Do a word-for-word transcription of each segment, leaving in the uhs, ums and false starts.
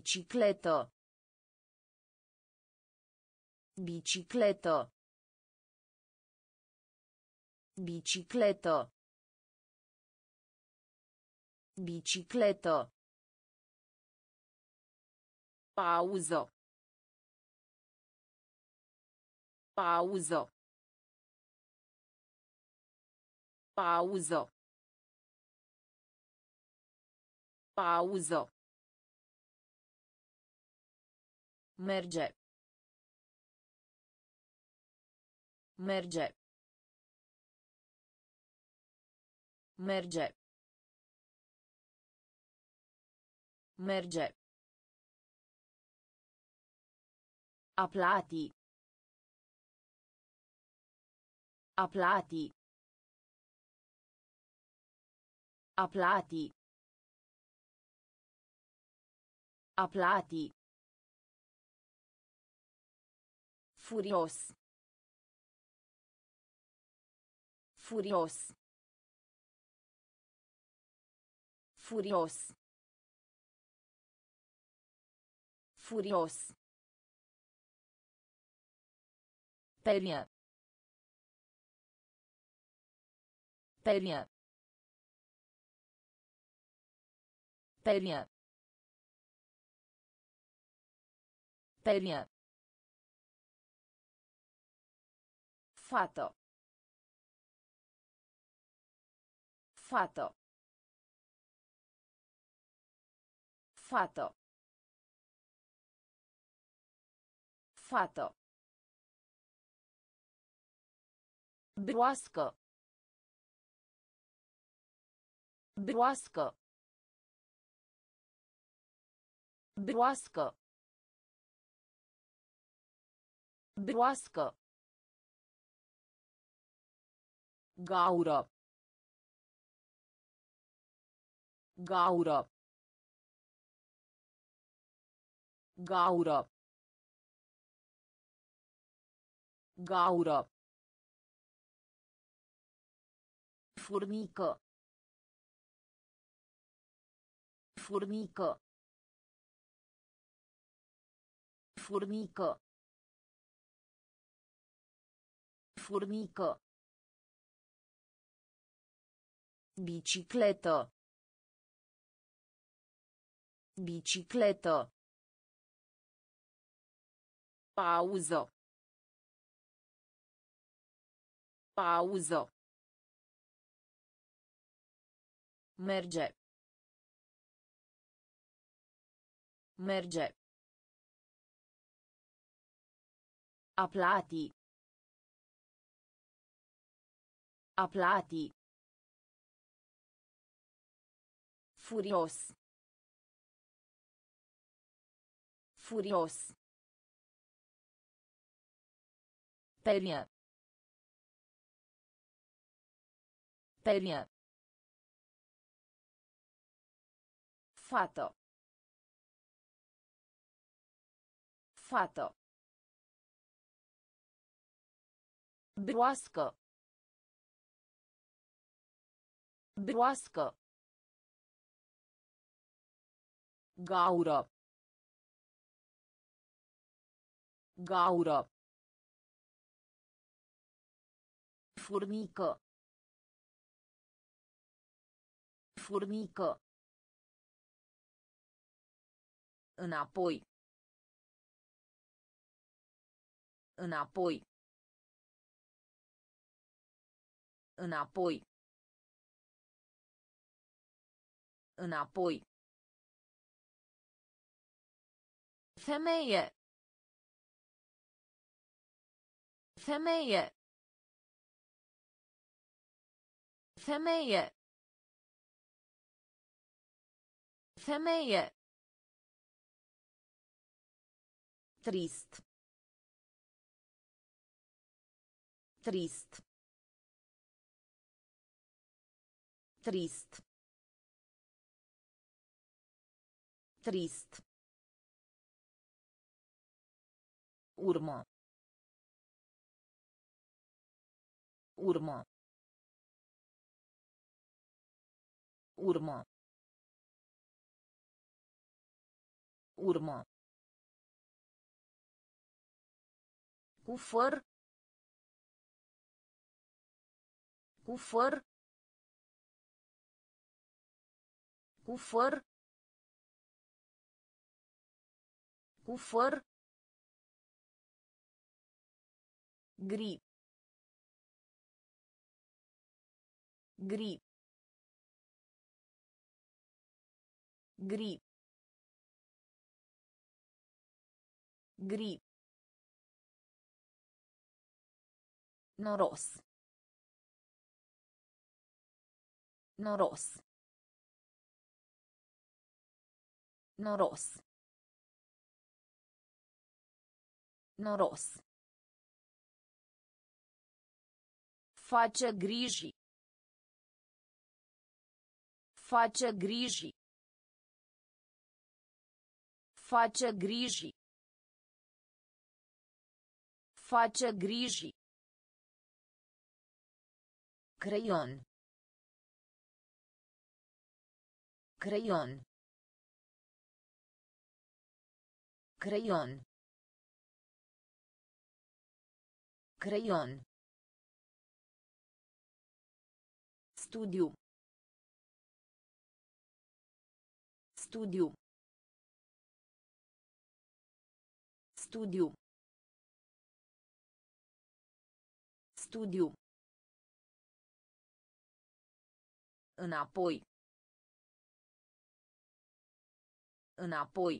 Bicicletă. Bicicletă. Bicicletă. Bicicletă. Pauză. Pauză. Pauză. Pauză. Merge. Merge. Merge. Merge. Aplati. Aplati. Aplati. Aplati. Furios. Furios. Furios. Furios. Perie. Perie. Perie. Perie. Fată. Fată. Fată. Fată. Broască. Broască. Broască. Broască. Gaură. Gaură. Gaură. Gaură. Furnică. Furnică. Furnică. Furnică. Bicicletă. Bicicletă. Pauză. Pauză. Merge. Merge. Aplati. Aplati. Furios. Furios. Perie. Perie. Fată. Fată. Broască. Broască. Gaură. Gaură. Furnică. Furnică. Înapoi. Înapoi. Înapoi. Înapoi. Femeie. Femeie. Femeie. Femeie. Trist. Trist. Trist. Trist. Urmă. Urmă. Urmă. Urmă. Cu făr. Cu făr. Cu făr. Cu făr. Gri. Gri. Gri. Gri. Noros. Noros. Noros. Noros. Face griji. Face griji. Face griji. Face griji. Creion. Creion. Creion. Creion. Studiu. Studiu. Studiu. Studiu. Înapoi. Înapoi.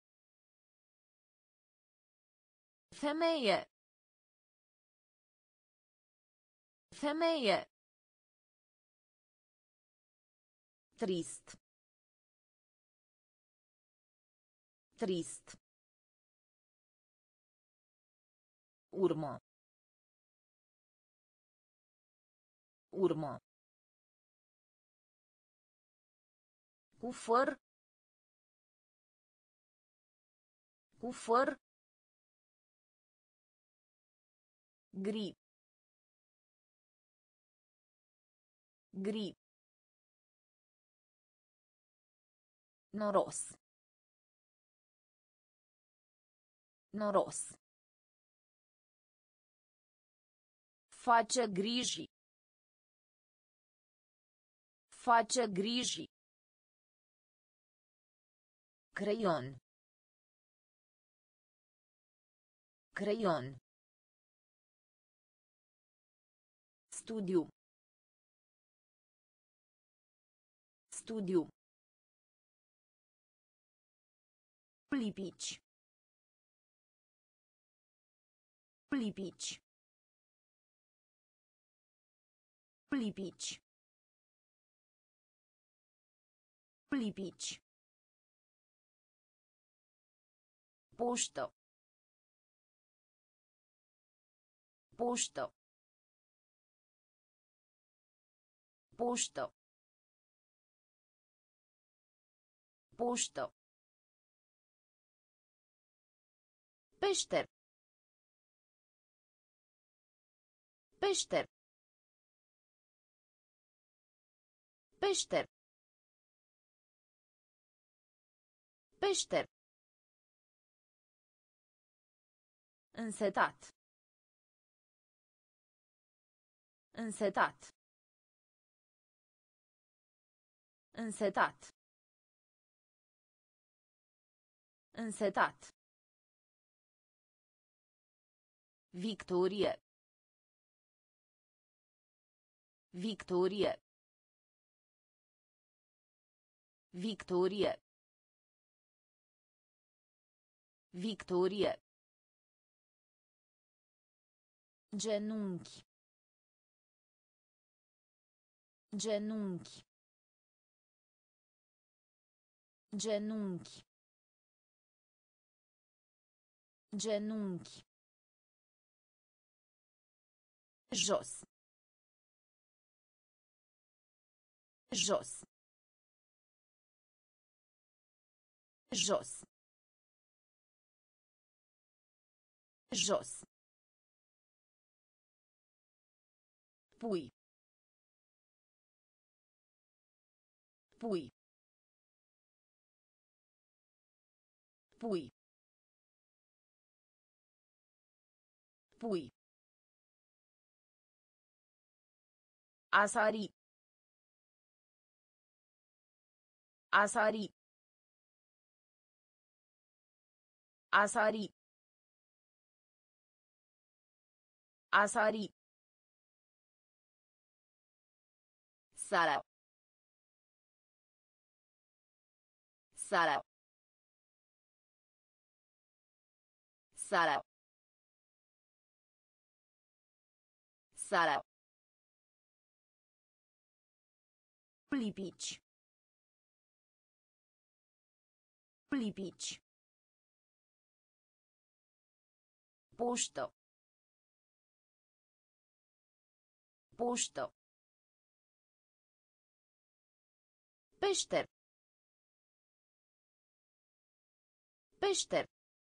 Femeie. Femeie. Trist. Trist. Urmă. Urmă. Cu făr. Cu făr. Gri. Gri. Noros. Noros. Face griji. Face griji. Creion. Creion. Studiu. Studiu. Lipici. Lipici. Lipici. Lipici. Poștă. Poștă. Poștă. Poștă. Peșter. Peșter. Peșter. Peșter. Însetat. Însetat. Însetat. Însetat. Victorie. Victorie. Victorie. Victorie. Genunchi. Genunchi. Genunchi. Genunchi. Jos. Jos. Jos. Jos. Pui. Pui. Pui. Pui. A sari. A sari. A sari. A sari. Sala. Sala. Sala. Sala. Lipici. Lipici. Poștă. Poștă. Peșter. Peșter.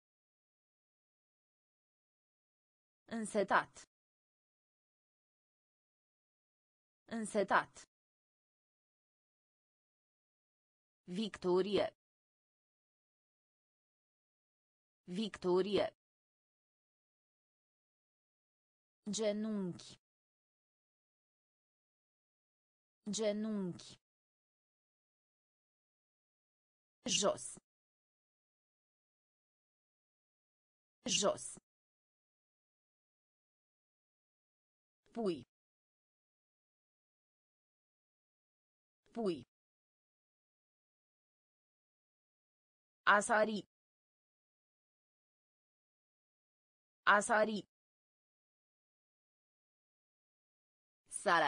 Însetat. Însetat. Victorie. Victorie. Genunchi. Genunchi. Jos. Jos. Pui. Pui. A sari. A sari. Sala.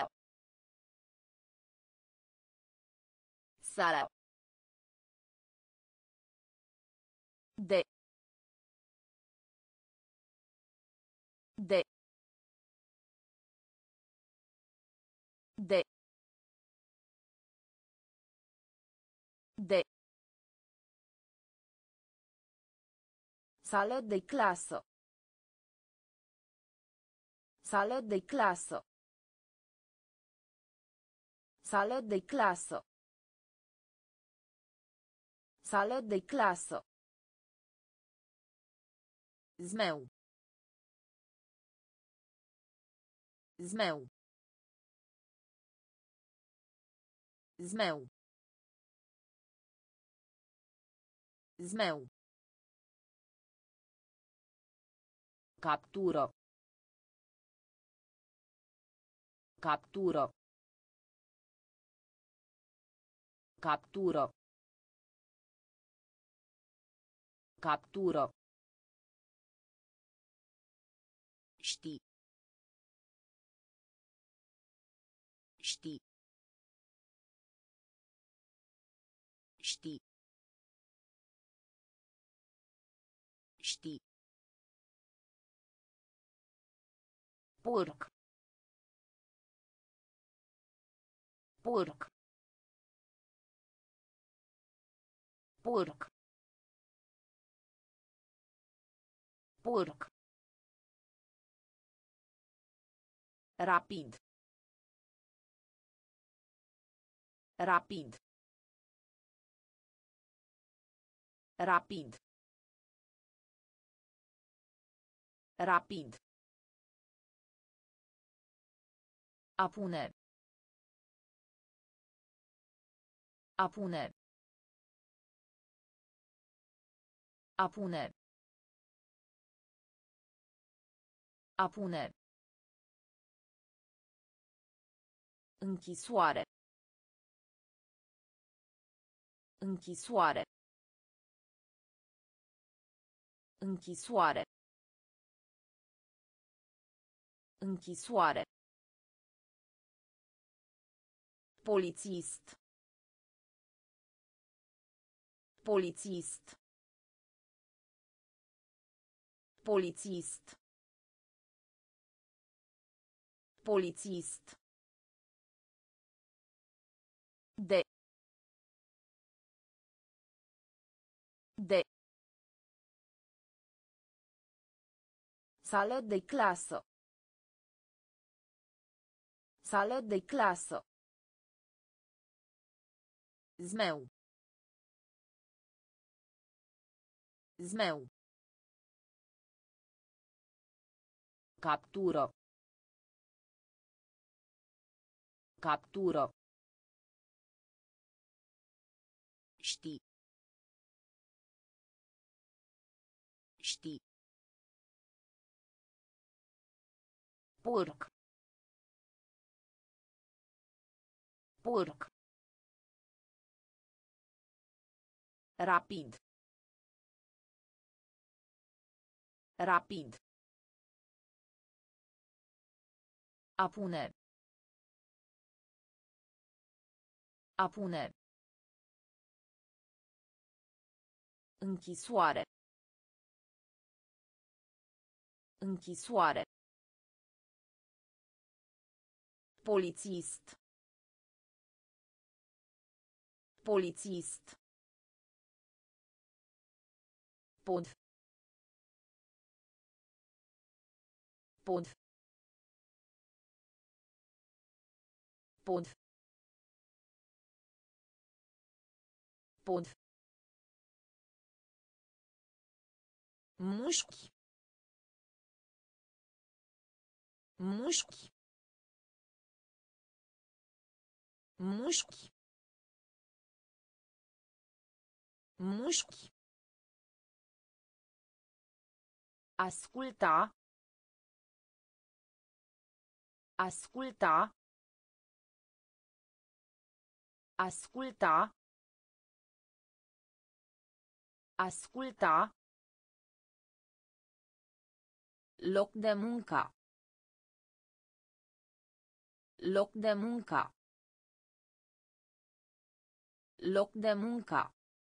Sala. De. De. De. De. Sală de clasă. Sală de clasă. Sală de clasă. Sală de clasă. Zmeu. Zmeu. Zmeu. Zmeu. Captură. Captură. Captură. Captură. Știi. Știi. Știi. Știi. Porc. Porc. Porc. Porc. Rapid. Rapid. Rapid. Rapid. A pune. A pune. A pune. A pune. Închisoare. Închisoare. Închisoare. Închisoare. Polițist. Polițist. Polițist. Polițist. De. De. Sală de clasă. Sală de clasă. Zmeu. Zmeu. Captură. Captură. Știi. Știi. Porc. Porc. Rapid. Rapid. A pune. A pune. Închisoare. Închisoare. Polițist. Polițist. Pod. Pod. Pod. Pod. Mușchi. Mușchi. Mușchi. Mușchi. Asculta. Asculta. Asculta. Asculta. Loc de muncă. Loc de muncă. Loc de muncă.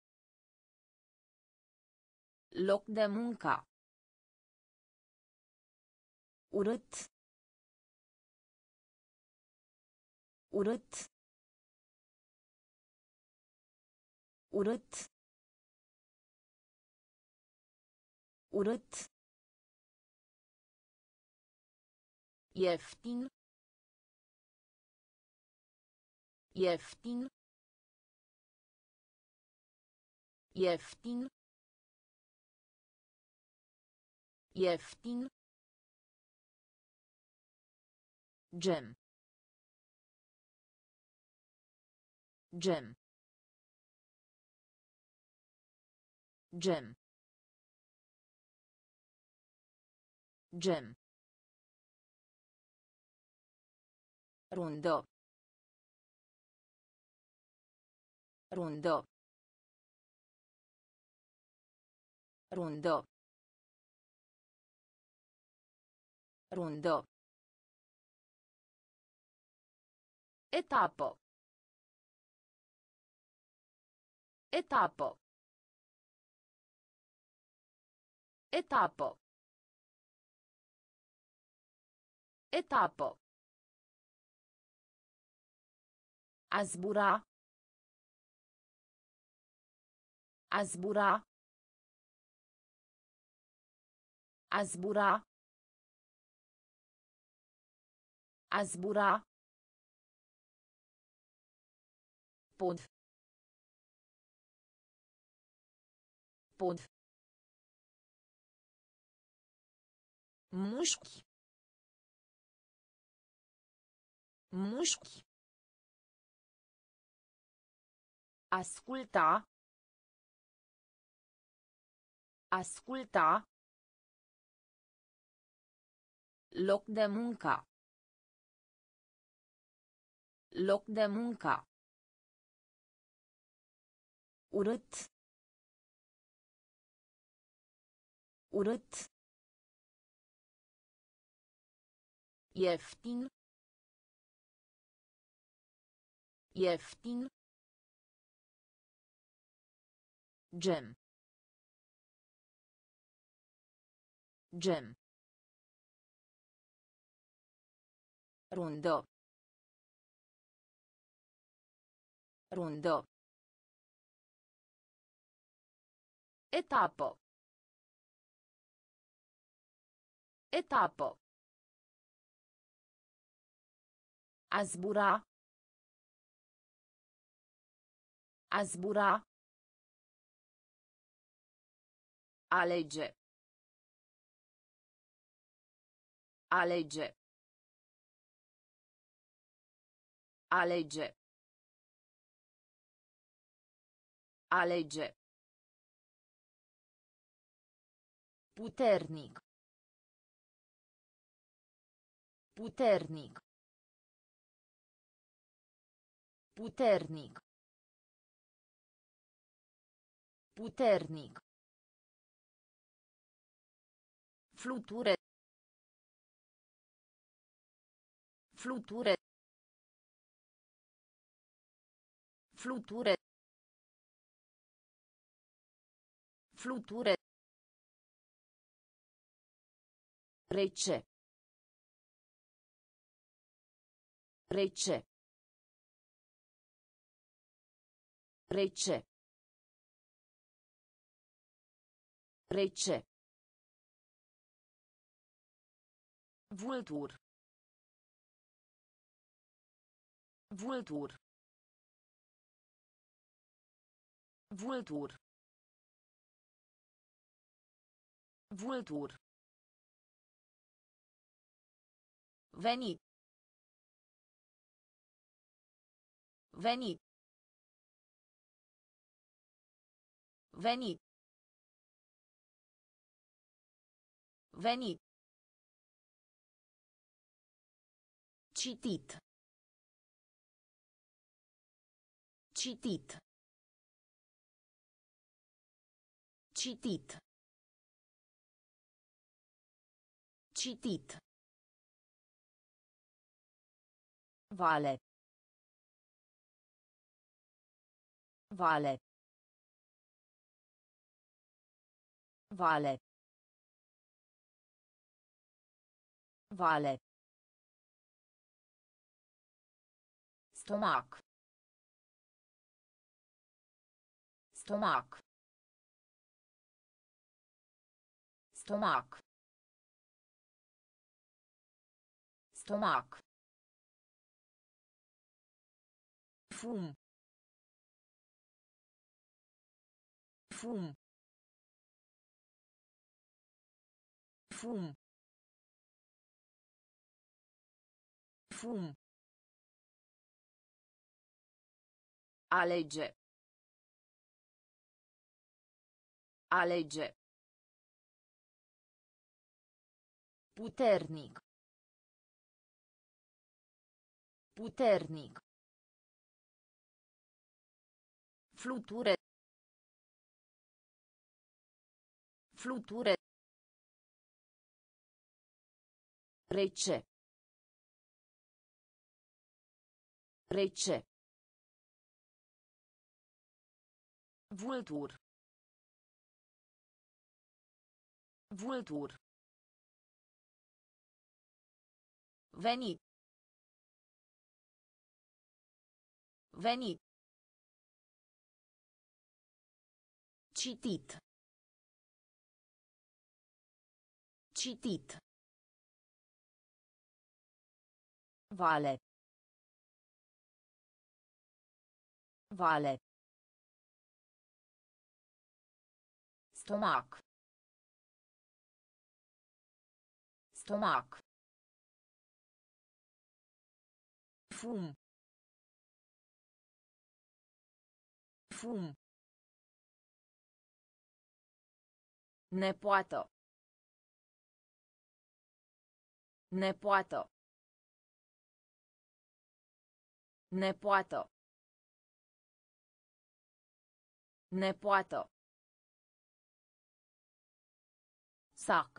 Loc de muncă. Urât. Urât. Urât. Urât. Ieftin. Ieftin. Ieftin. Ieftin. Gem. Gem. Gem. Gem. Rundă. Rundă. Rundă. Rundă. Etapă. Etapă. Etapă. Etapă. A zbura. A zbura. A zbura. A zbura. Pod. Pod. Mușchi. Mușchi. Asculta. Asculta. Loc de muncă. Loc de muncă. Urât. Urât. Ieftin. Ieftin. Gem. Gem. Rundă. Rundă. Etapă. Etapă. A zbura. A zbura. Alege. Alege. Alege. Alege. Puternic. Puternic. Puternic. Puternic. Fluture. Fluture. Fluture. Fluture. Rece. Rece. Rece. Rece. Vultur. Vultur. Vultur. Vultur. Veni. Veni. Veni. Veni. Citit. Citit. Citit. Citit. Vale. Vale. Vale. Vale. Stomac. Stomac. Stomac. Stomac. Fum. Fum. Fum. Fum. Alege. Alege. Puternic. Puternic. Fluture. Fluture. Rece. Rece. Vultur. Vultur. Veni. Veni. Citit. Citit. Vale. Vale. Stomac. Stomac. Fum. Fum. Nepoată. Nepoată. Nepoată. Nepoată. Sac.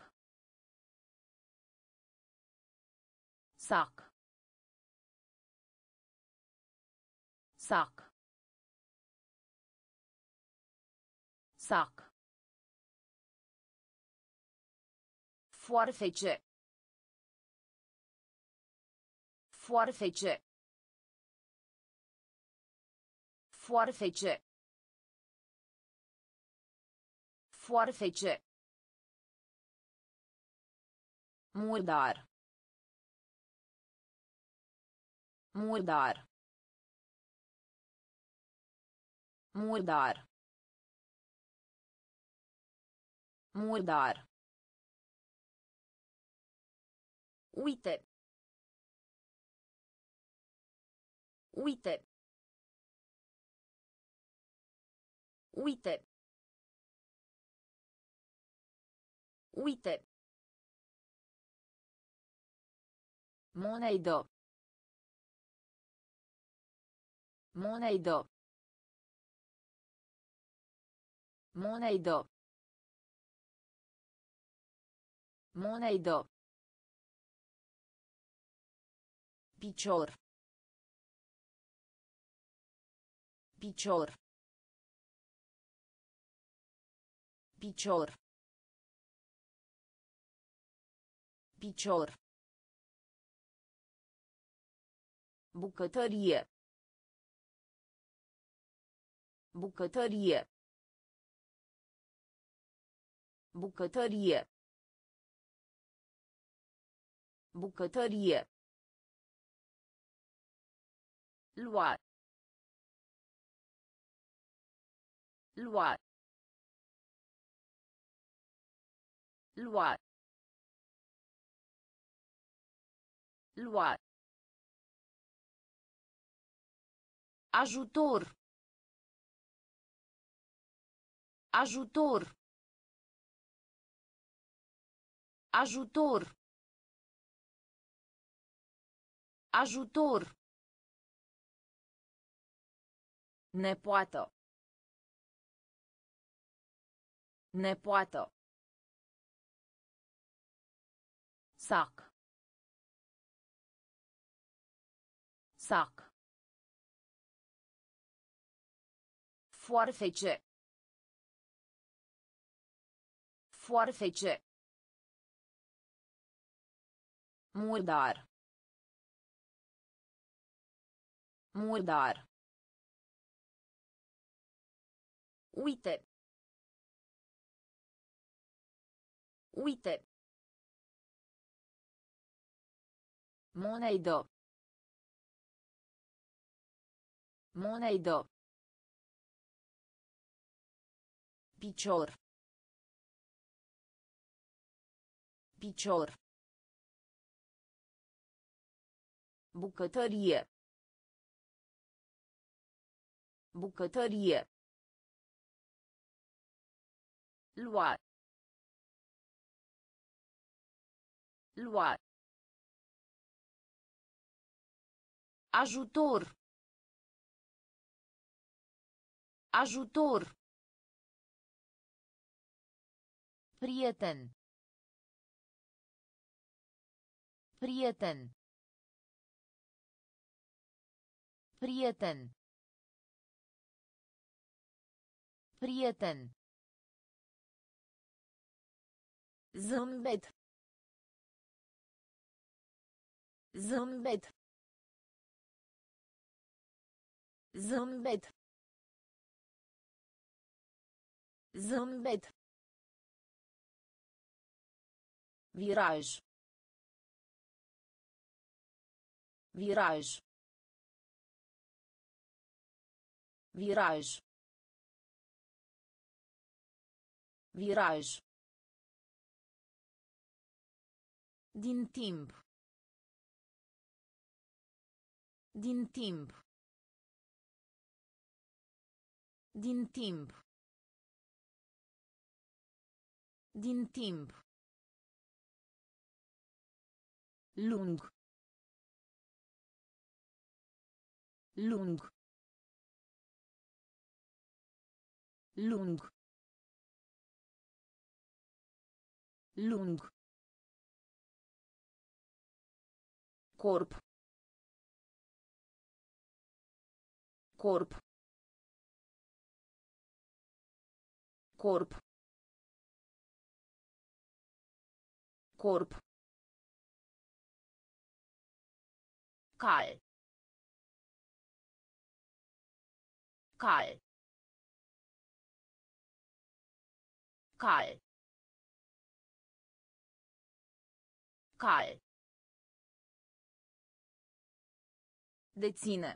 Sac. Sac. Sac. Foarfece. Foarfece. Foarfece. Foarfece. Murdar. Murdar. Murdar. Murdar. Uite. Uite. Uite. Uite. Monedă. Monedă. Monedă. Monedă. Picior. Picior. Picior. Picior. Bucătărie. Bucătărie. Bucătărie. Bucătărie. Lua. Lua. Lua. Lua. Ajutor. Ajutor. Ajutor. Ajutor. Nepoată. Nepoată. Sac. Sac. Foarfece. Foarfece. Murdar. Murdar. Uite. Uite. Monedă. Monedă. Picior. Picior. Bucătărie. Bucătărie. Lua. Lua. Ajutor. Ajutor. Prieten. Prieten. Prieten. Prieten. Zâmbet. Zâmbet. Zâmbet. Zâmbet. Viraj. Viraj. Viraj. Viraj. Din timp. Din timp. Din timp. Din timp. Lung. Lung. Lung. Lung. Corp. Corp. Corp. Corp. Cal. Cal. Cal. Cal. Deține.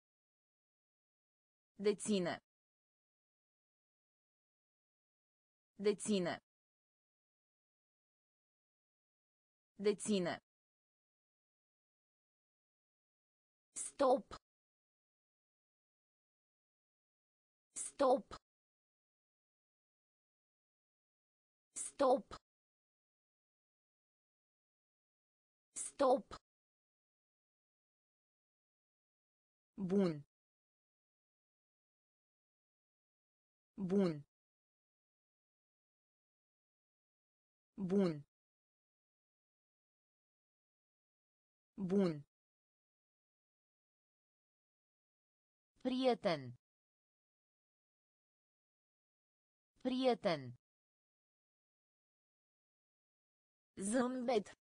Deține. Deține. Deține. Stop. Stop. Stop. Stop. Bun. Bun. Bun. Bun. Prieten. Prieten. Zâmbet.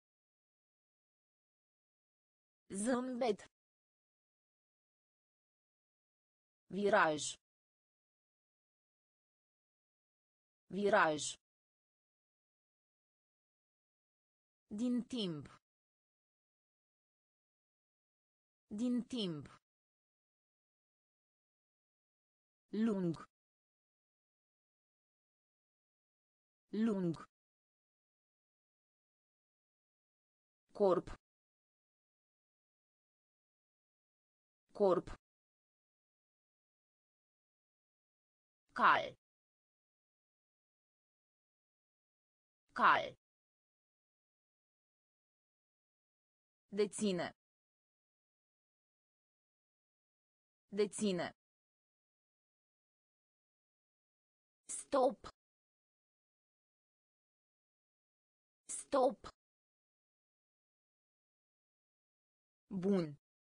Zâmbet. Viraj. Viraj. Din timp. Din timp. Lung. Lung. Corp. Corp. Cal. Cal. Deține. Deține. Stop. Stop. Bun.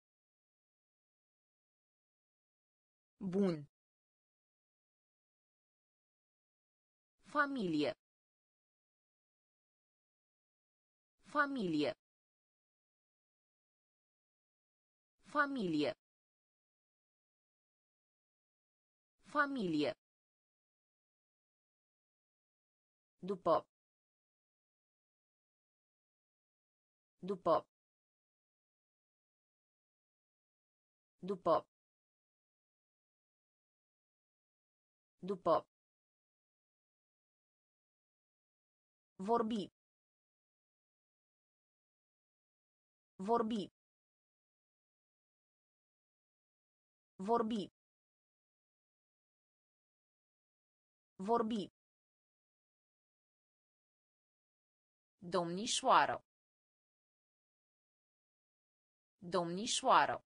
Bun. Familie. Familie. Familie. Familie. După. După. După. După. Vorbi. Vorbi. Vorbi. Vorbi. Domnișoară. Domnișoară.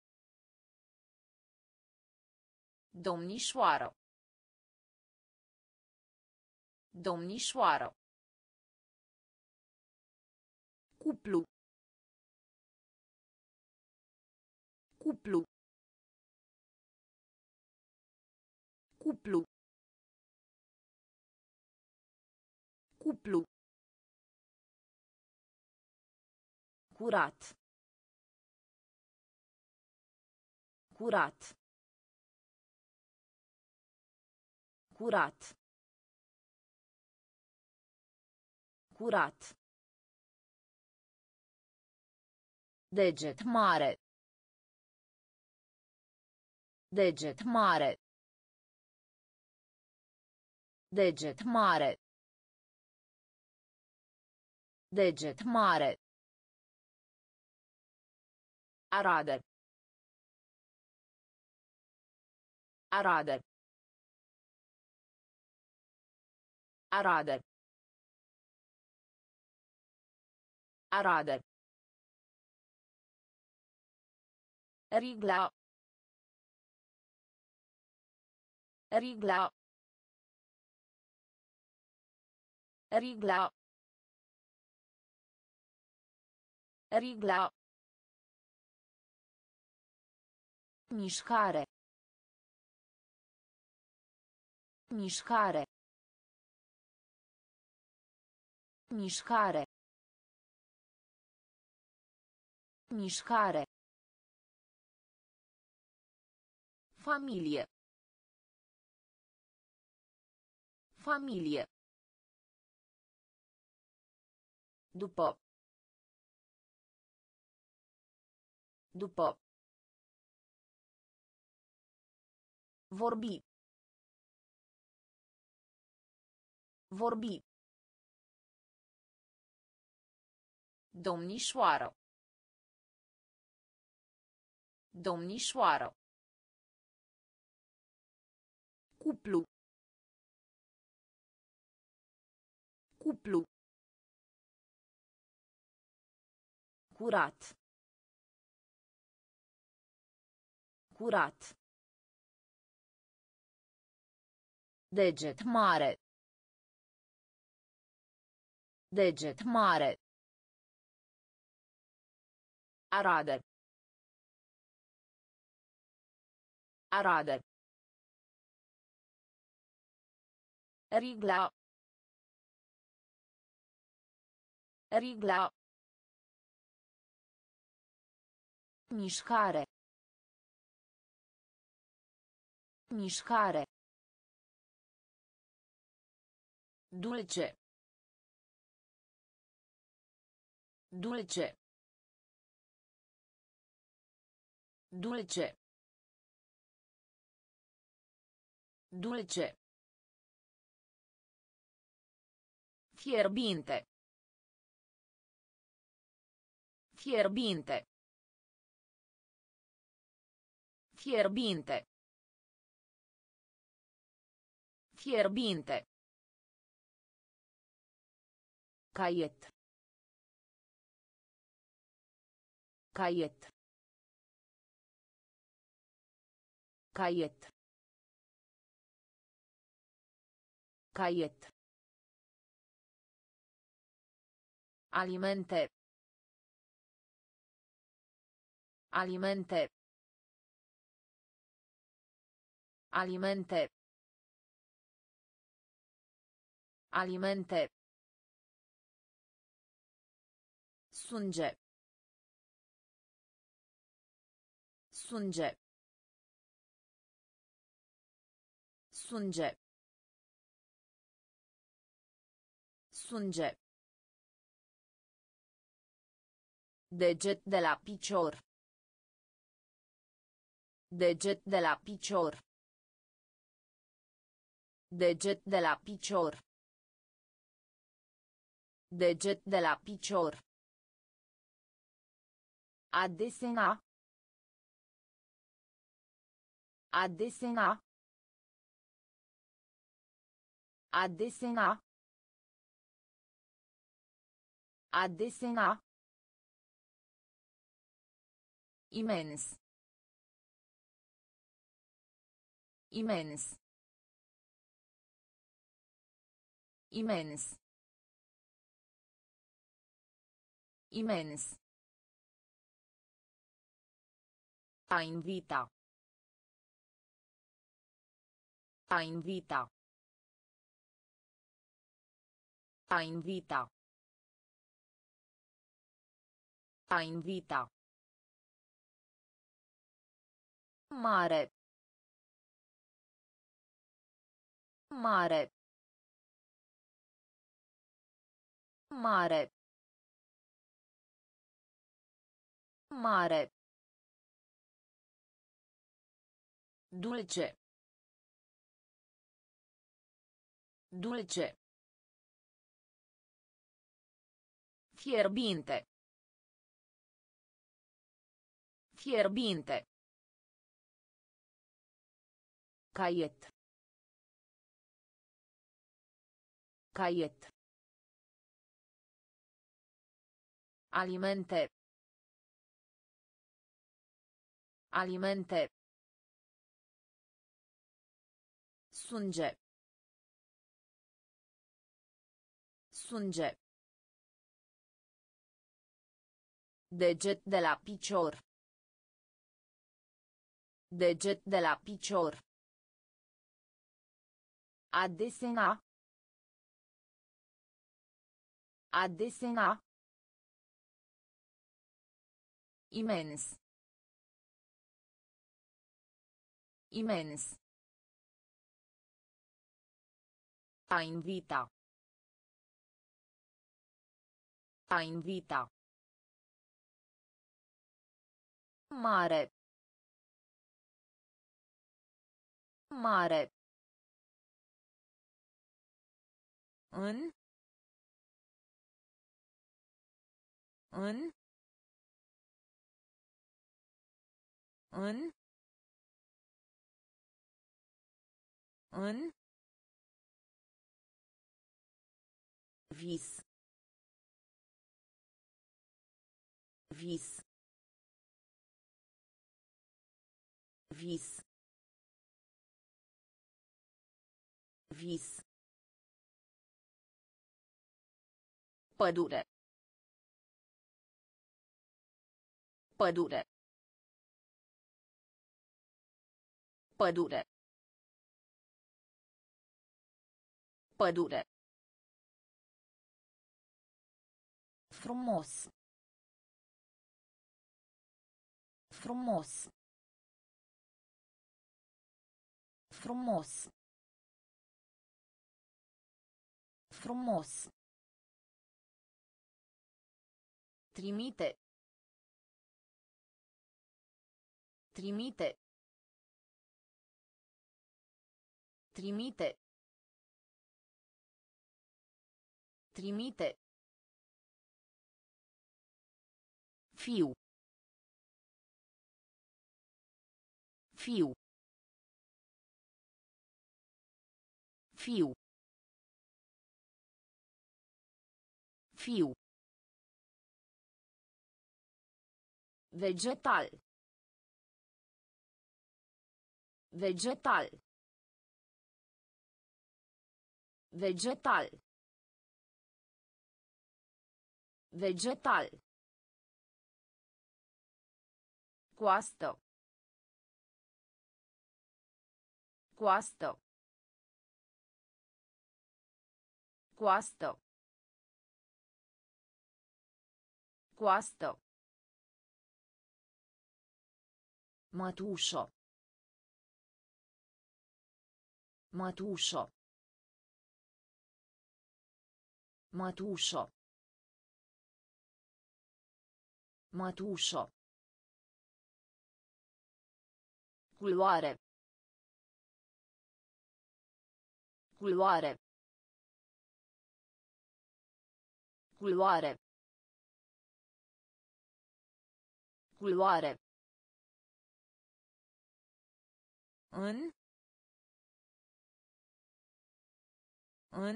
Domnișoară. Domnișoară. Cuplu. Cuplu. Cuplu. Cuplu. Curat. Curat. Curat. Curat. Deget mare. Deget mare. Deget mare. Deget mare. Arade. Arade. Arade. Arade. Rigla. Rigla. Rigla. Rigla. Mișcare. Mișcare. Mișcare. Mișcare. Familie. Familie. După. După. Vorbi. Vorbi. Domnișoară. Domnișoară. Cuplu. Cuplu. Curat. Curat. Deget mare. Deget mare. Arade. Arade. Rigla. Rigla. Mișcare. Mișcare. Dulce. Dulce. Dulce. Dulce. Fierbinte. Fierbinte. Fierbinte. Fierbinte. Caiet. Caiet. Caiet. Caiet. Alimente. Alimente. Alimente. Alimente. Sânge. Sânge. Sânge. Sânge. Deget de la picior. Deget de la picior. Deget de la picior. Deget de la picior. A desena. A desena. A desena. A desena. Imens. Imens. Imens. Imens. A invita. A invita. A invita. A invita. Mare. Mare. Mare. Mare. Dulce. Dulce. Fierbinte. Fierbinte. Caiet. Caiet. Alimente. Alimente. Sânge. Sânge. Deget de la picior. Deget de la picior. A desena. A desena. Imens. Imens. A invita. A invita. Mare. Mare. În. În. În. În. Vis. Vis. Vis. Vis. Pădure. Pădure. Pădure. Pădure. Frumos. Frumos. Frumos. Frumos. Trimite. Trimite. Trimite. Trimite. Fiu. Fiu. Fiu. Fiu. Vegetal. Vegetal. Vegetal. Vegetal. Coastă. Coastă. Coastă. Coastă. Mătușă. Mătușă. Mătușă. Mătușă. Culoare. Culoare. Culoare. Culoare. În. În.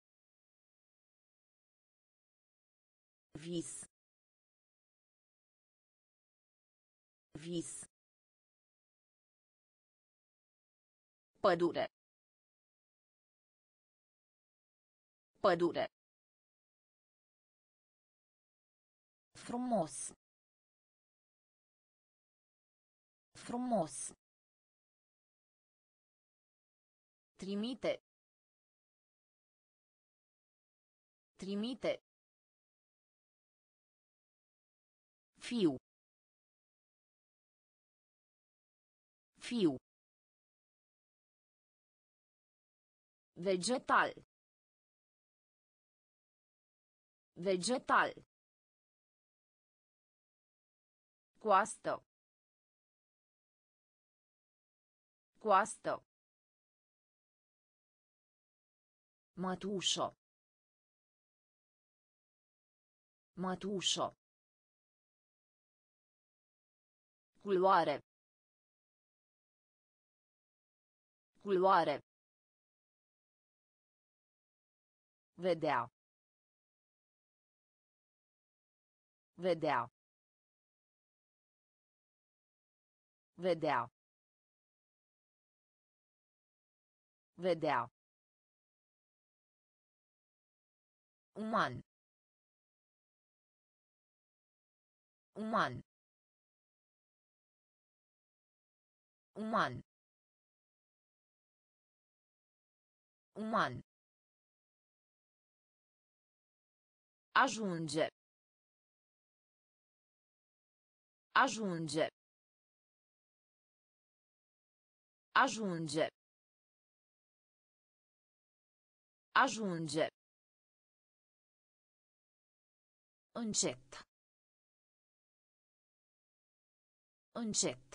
Vis. Vis. Pădure. Pădure. Frumos. Frumos. Trimite. Trimite. Fiu. Fiu. Vegetal. Vegetal. Coastă. Coastă. Mătușă. Mătușă. Culoare. Culoare. Vedea. Vedea. Vedea. Vedea. Uman. Uman. Uman. Uman. Ajunge. Ajunge. Ajunge. Ajunge. Încet. Încet.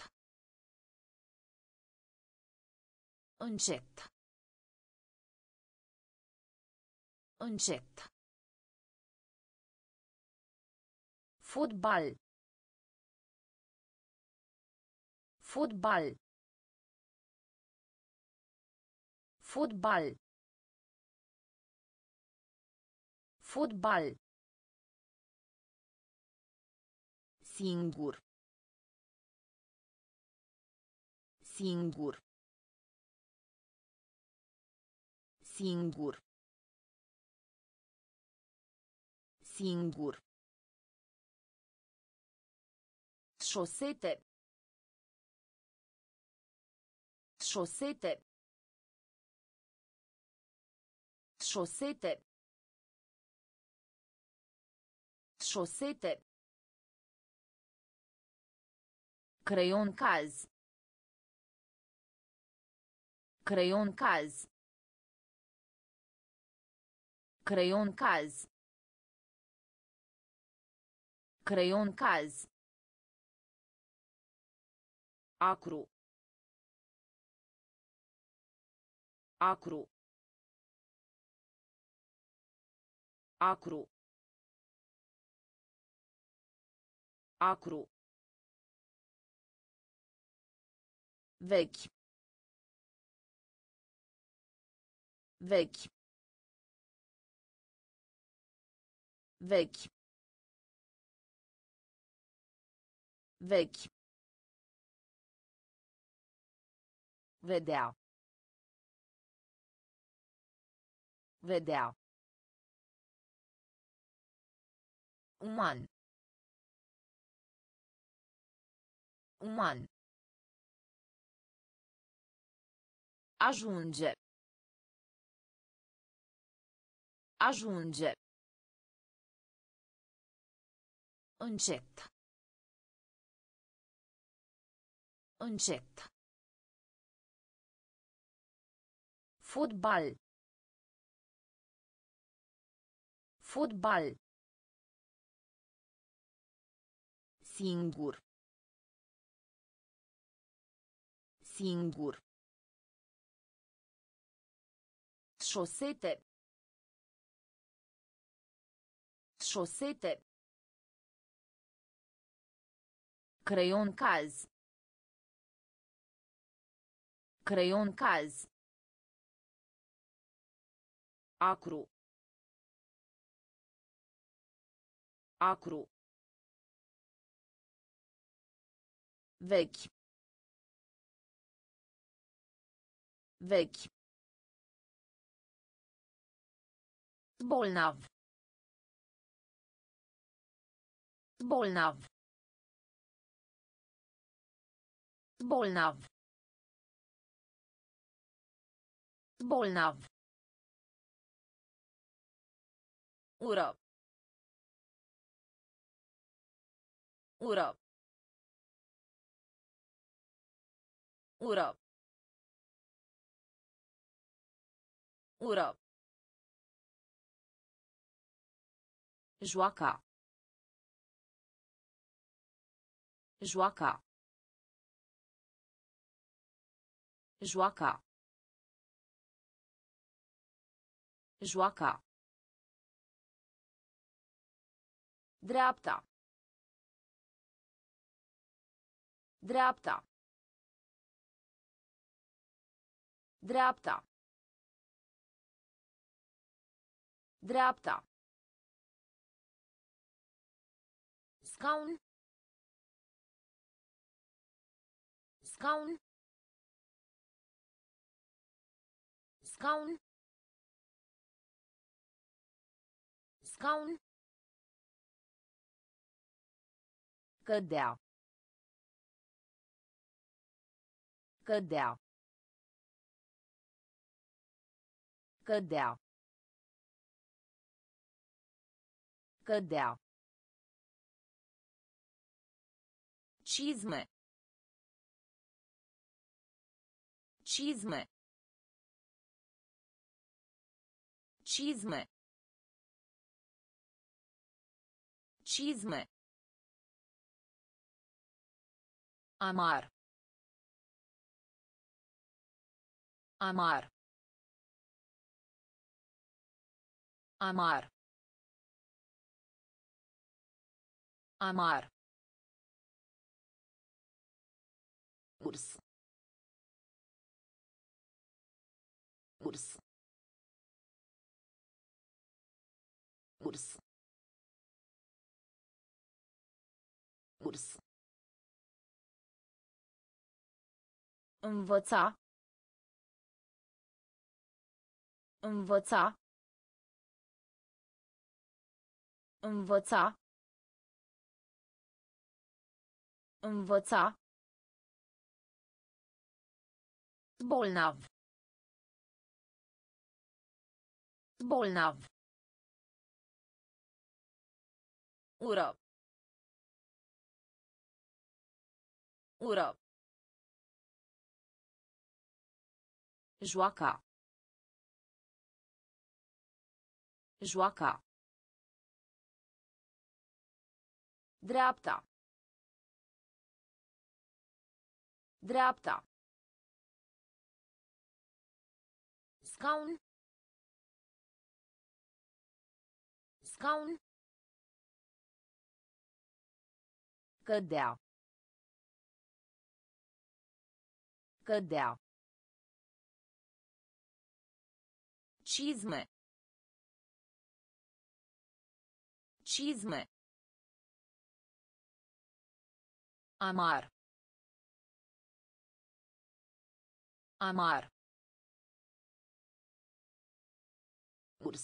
Încet. Încet. Fotbal. Fotbal. Fotbal. Fotbal. Singur. Singur. Singur. Singur. Șosete. Șosete. Șosete. Șosete. Creion caz. Creion caz. Creion caz. Creion caz. Acru. Acru. Acru. Acru. Vechi. Vechi. Vechi. Vechi. Vedea. Vedea. Uman. Uman. Ajunge. Ajunge. Încet. Încet. Fotbal. Fotbal. Singur. Singur. Șosete. Șosete. Creion caz. Creion caz. Acru. Acru. Vechi. Vechi. Bolnav. Bolnav. Bolnav. Bolnav. Ură. Ură. Ură. Ură. Joaca. Joaca. Joaca. Joaca. Dreapta. Dreapta. Dreapta. Dreapta. Scaun. Scaun. Scaun. Scaun. Cădea. Cădea. Cădea. Cădea. Cizme. Cizme. Cizme. Cizme. Amar. Amar. Amar. Amar. Urs. Urs. Urs. Urs. Învăța. Învăța. Învăța. Învăța. Bolnav. Bolnav. Ură. Ură. Joaca. Joaca. Dreapta. Dreapta. Scaun. Scaun. Cădea. Cădea. Cizme. Cizme. Amar. Amar. Urs.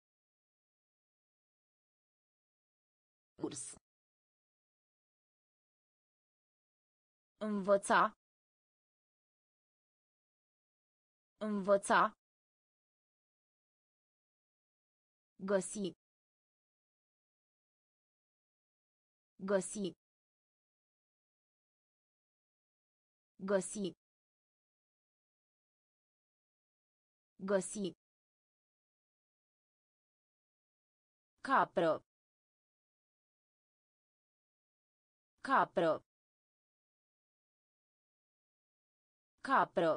Urs. Învăța. Învăța. Găsi. Găsi. Găsi. Găsi. Capră. Capră. Capră.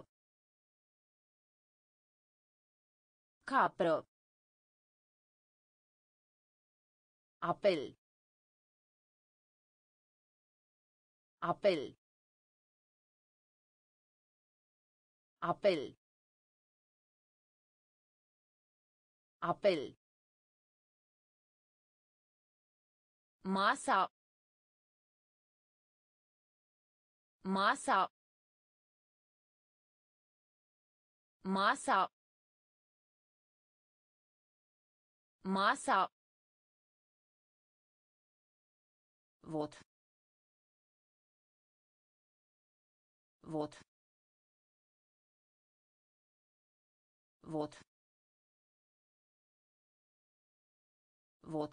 Capră. Apel. Apel. Apel. Apel. Masa. Masa. Masa. Masa. Vot. Vot. Vot. Vot.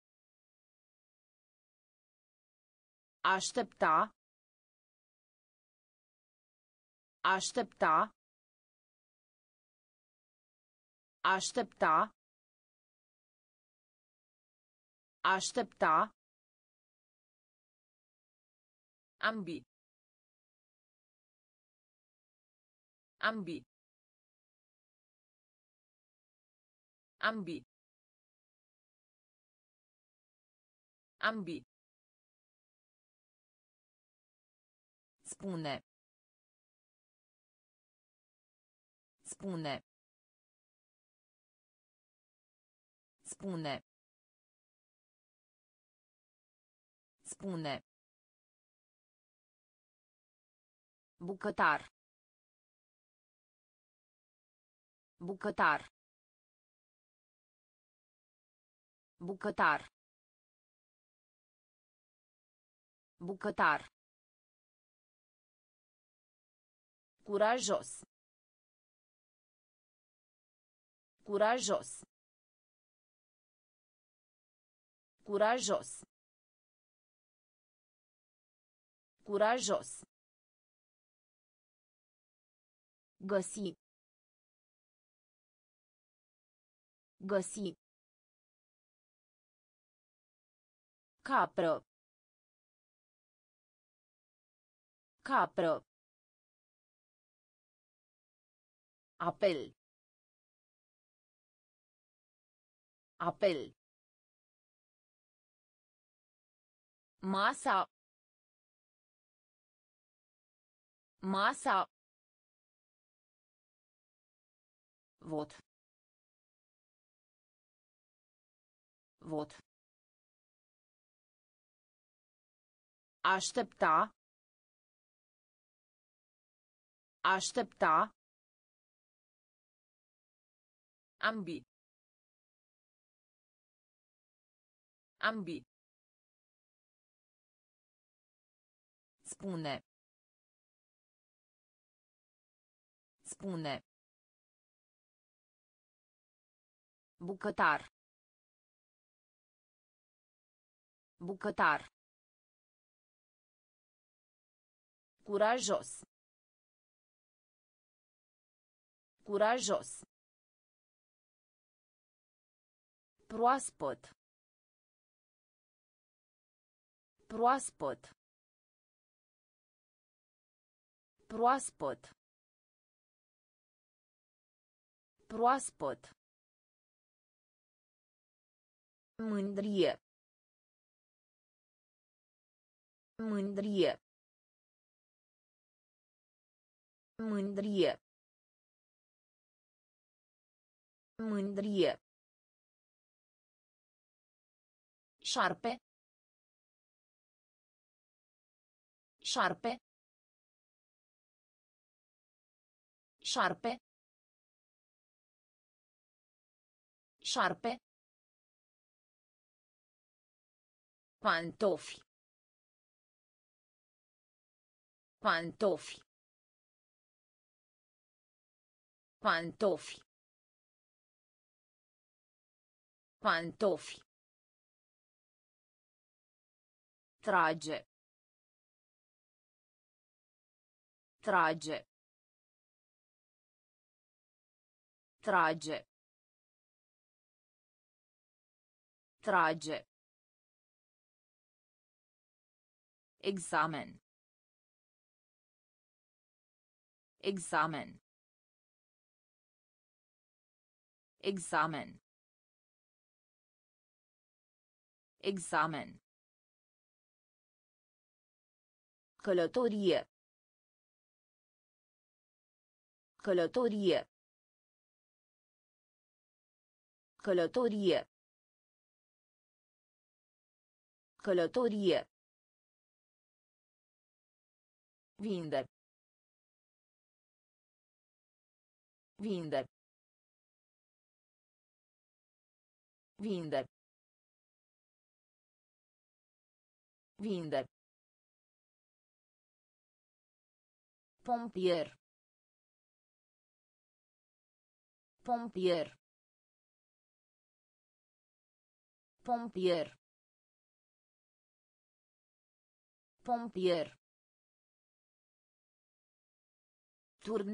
Aștepta. Aștepta. Aștepta. Aștepta. Ambi. Ambi. Ambi. Ambi. Spune. Spune. Spune. Spune. Bucătar. Bucătar. Bucătar. Bucătar. Curajos. Curajos. Curajos. Curajos. Găsi. Găsi. Capră. Capră. Apel. Apel. Masa. Masa. Vot. Vot. Aștepta. Aștepta. Ambi. Ambi. Spune. Spune. Bucătar. Bucătar. Curajos. Curajos. Proaspăt. Proaspăt. Proaspăt. Proaspăt. Mândrie. Mândrie. Mândrie. Mândrie. Șarpe. Șarpe. Șarpe. Șarpe. Pantofi. Pantofi. Pantofi. Pantofi. Trage. Trage. Trage. Trage. Examen. Examen. Examen. Examen. Călătorie. Călătorie. Călătorie. Călătorie. Vinde. Vinde. Vinde. Vinde. Pompier. Pompier. Pompier. Pompier. Turn.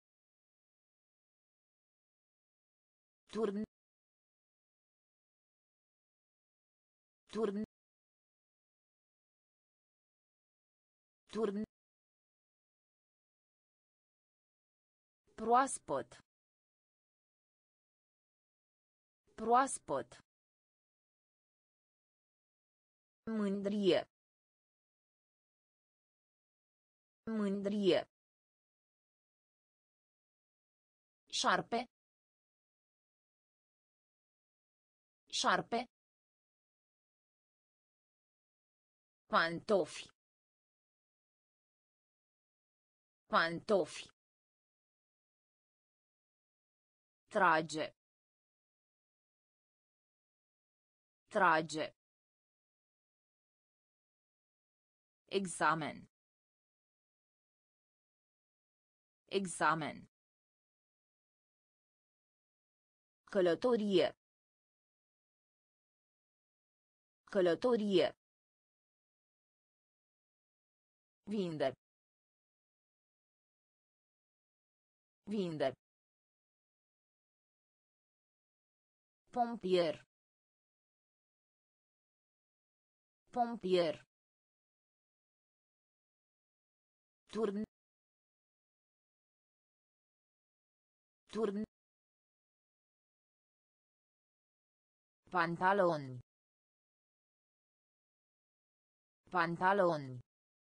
Turn. Turn. Turn. Proaspăt. Proaspăt. Mândrie. Mândrie. Șarpe. Șarpe. Pantofi. Pantofi. Trage. Trage. Examen. Examen. Călătorie. Călătorie. Vinde. Vinde. Pompier. Pompier. Turn. Turn. Pantaloni. Pantaloni.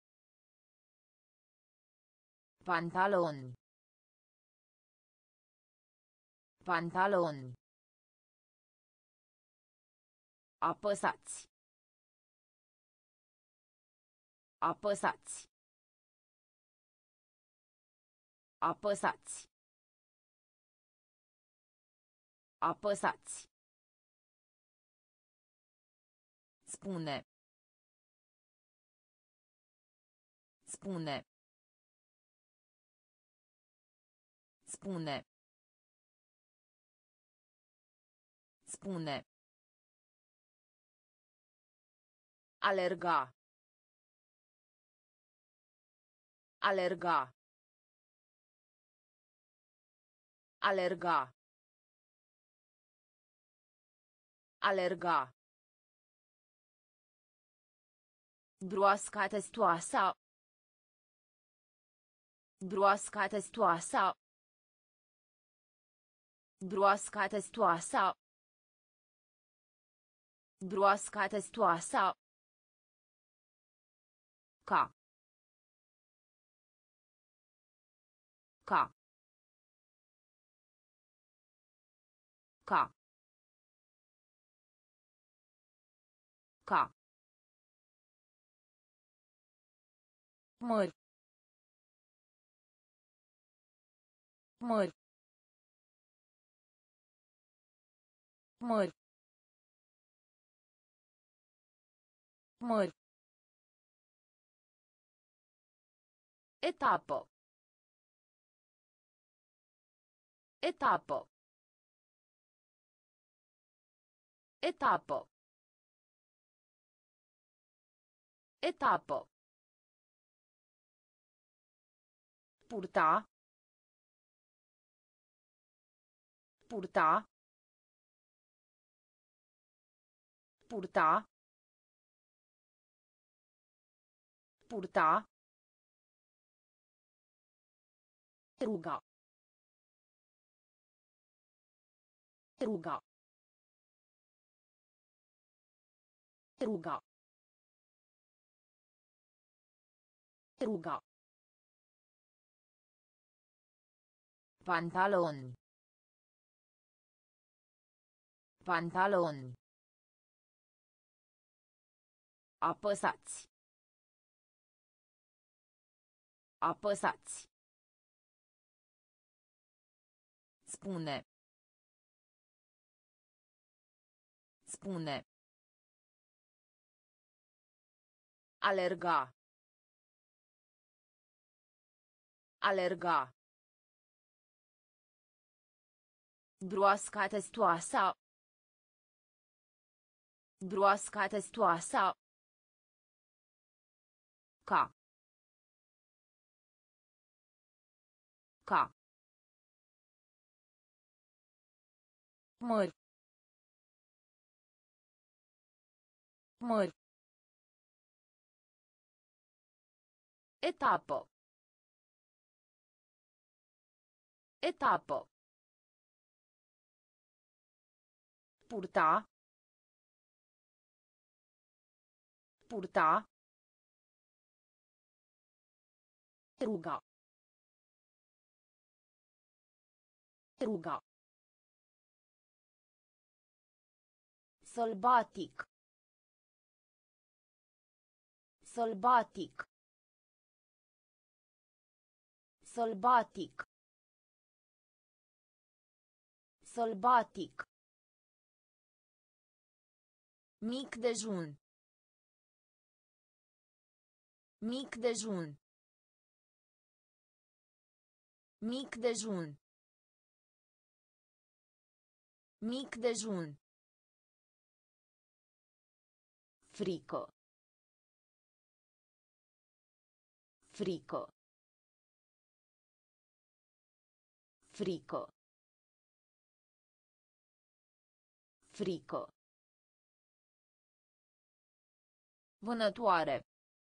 Pantaloni. Pantaloni. Apăsați. Apăsați. Apăsați. Apăsați. Spune. Spune. Spune. Spune. Alerga. Alerga. Alerga. Alerga. Broasca testoasa. Broasca testoasa. Broasca testoasa. Broasca testoasa. Ca. Ca. Ca. Ca. Mări. Mări. Mări. Mări. Etapă. Etapă. Etapă. Etapă. Purta. Purta. Purta. Purta. Ruga. Ruga. Ruga. Ruga. Pantaloni. Pantaloni. Apăsați. Apăsați. Spune. Spune. Alerga. Alerga. Broasca testoasa. Broasca testoasa. Ca. Ca. Mări. Mări. Etapă. Etapă. Purta. Purta. Ruga. Ruga. Sălbatic. Sălbatic. Sălbatic. Sălbatic. Mic dejun. Mic dejun. Mic dejun. Mic dejun. Frico. Frico. Frico. Frico. Vânătoare.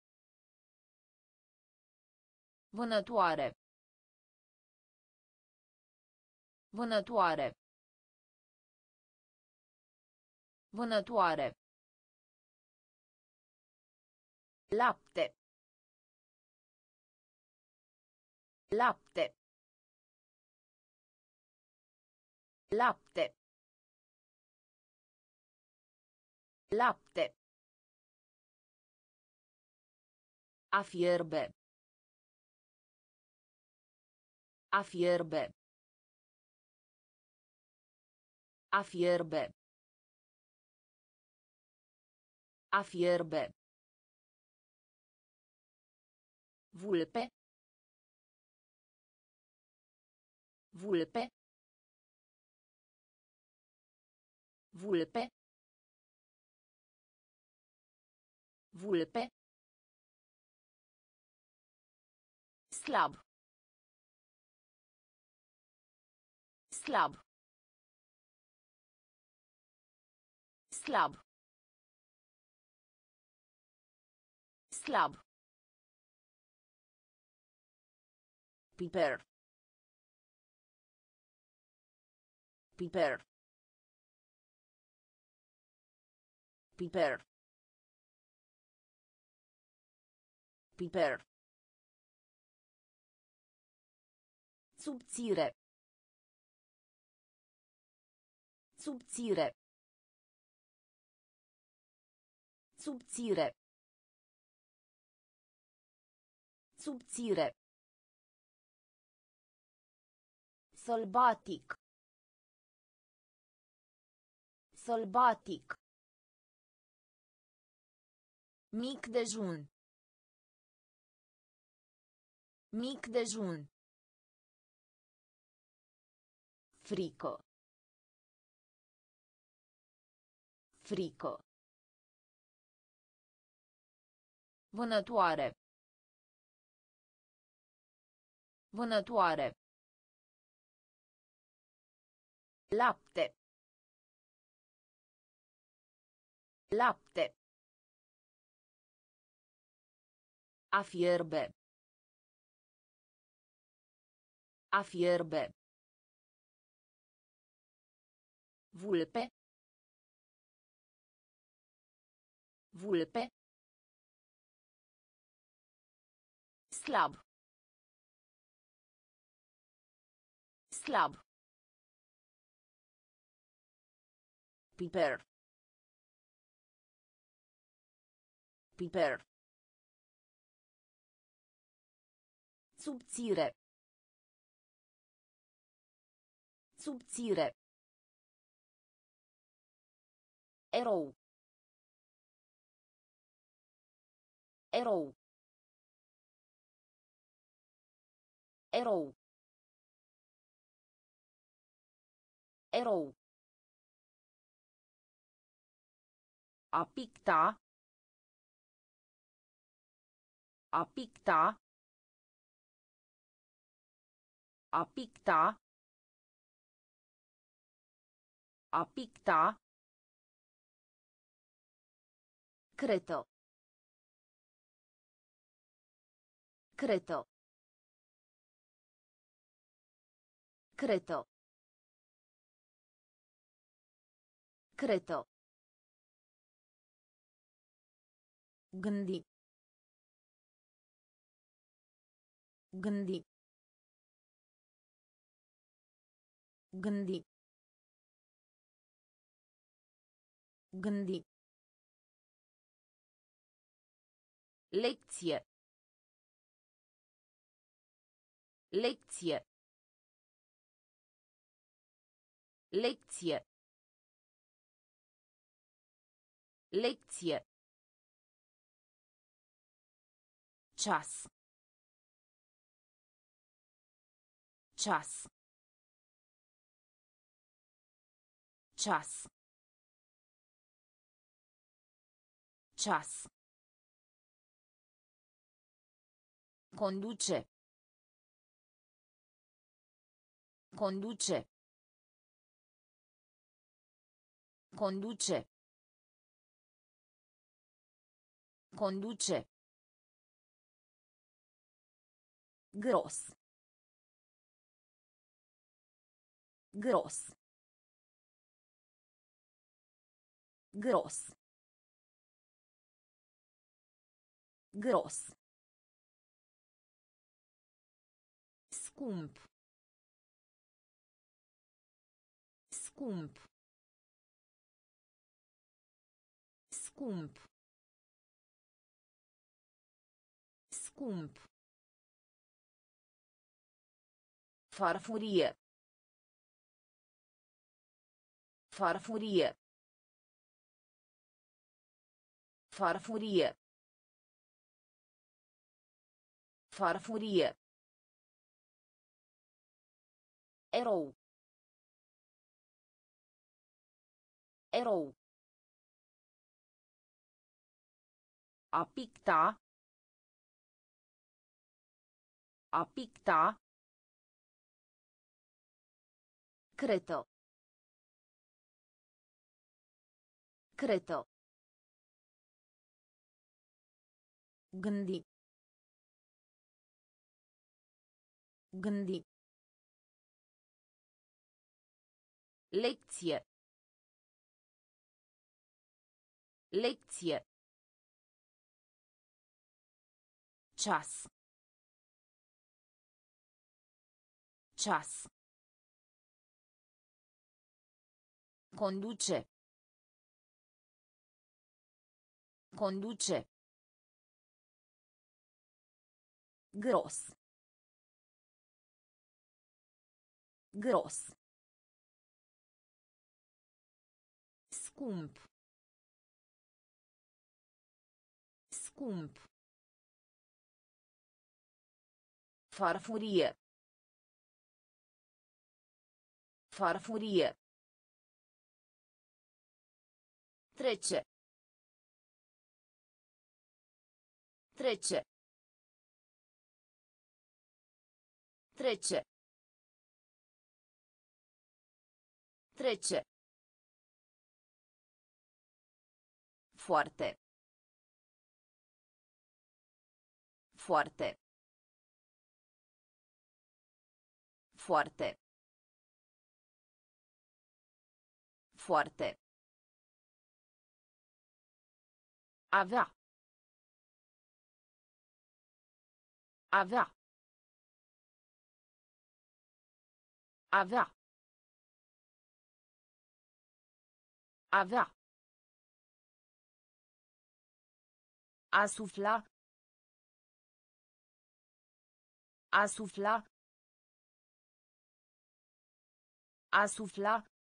Vânătoare. Vânătoare. Vânătoare. Lapte. Lapte. Lapte. Lapte. A fierbe. A fierbe. A fierbe. A fierbe. Vulpe. Vulpe. Vulpe. Vulpe. Slab. Slab. Slab. Slab. Piper. Piper. Piper. Piper. Subțire. Subțire. Subțire. Subțire. Sălbatic. Sălbatic. Mic dejun. Mic dejun. Frico. Frico. Vânătoare. Vânătoare. Lapte. Lapte. A fierbe. A fierbe. Vulpe. Vulpe. Slab. Slab. Piper. Piper. Subțire. Subțire. Erou. Erou. Erou. Erou. A picta. A picta. A picta. A picta. Creto. Creto. Creto. Creto. Gândi. Gândi. Gândi. Gândi. Lecție. Lecție. Lecție. Lecție. Ceas. Ceas. Ceas. Ceas. Conduce. Conduce. Conduce. Conduce. Gros. Gros. Gros. Gros. Scump. Scump. Scump. Scump. Farfurie. Farfurie. Farfurie. Farfurie. Erou. Erou. A picta. A picta. Creto. Creto. Gândi. Gândi. Lecție. Lecție. Ceas. Ceas. Conduce. Conduce. Gros. Gros. Scump. Scump. Farfurie. Farfurie. Trece. Trece. Trece. Trece. Foarte. Foarte. Foarte. Foarte. Avea. Avea. Avea. Avea. A sufla. A sufla. A sufla.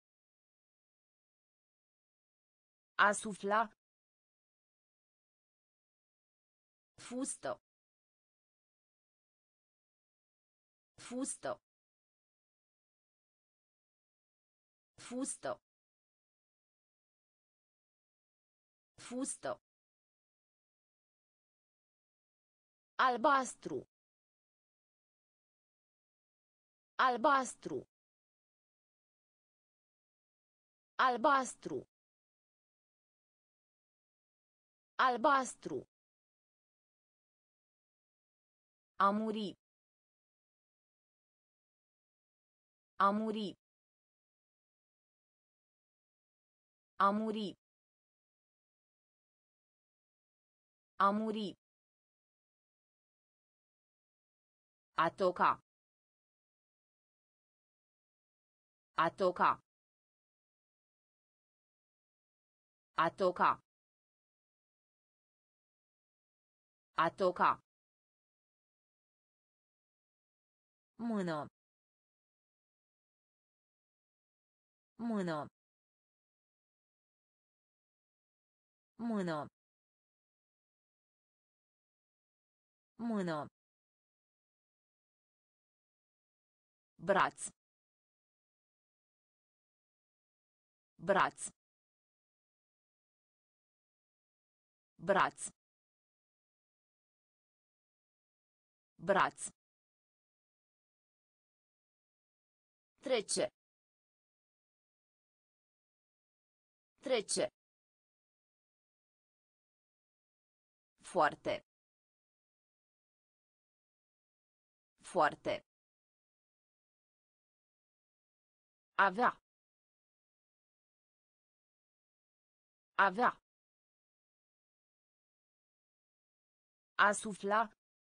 A sufla. Fustă. Fustă. Fustă. Fustă. Albastru. Albastru. Albastru. Albastru. A muri. A muri. A muri. A muri. A toca. A toca. A toca. A toca. Mână. Mână. Mână. Mână. Braț. Braț. Braț. Braț. Trece. Trece. Foarte. Foarte. Avea. Avea. A sufla.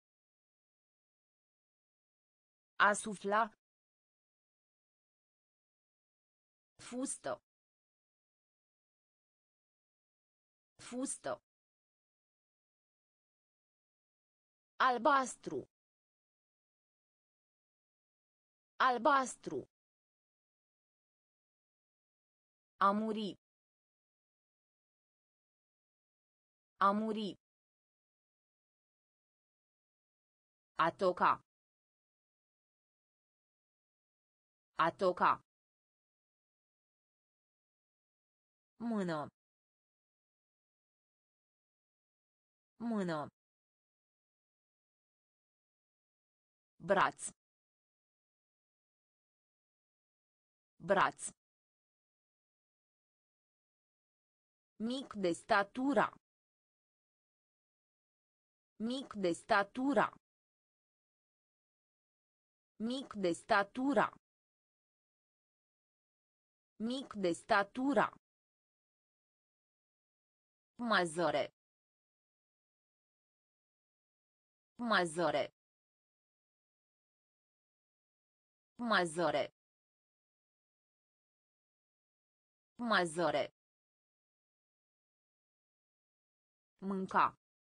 A sufla. Fustă. Fustă. Albastru. Albastru. A muri. A muri. A toca. A toca. Mână. Mână. Braț. Braț. Mic de statura. Mic de statura. Mic de statura. Mic de statura. Mazăre. Mazăre. Mazăre. Mazăre. Mânca.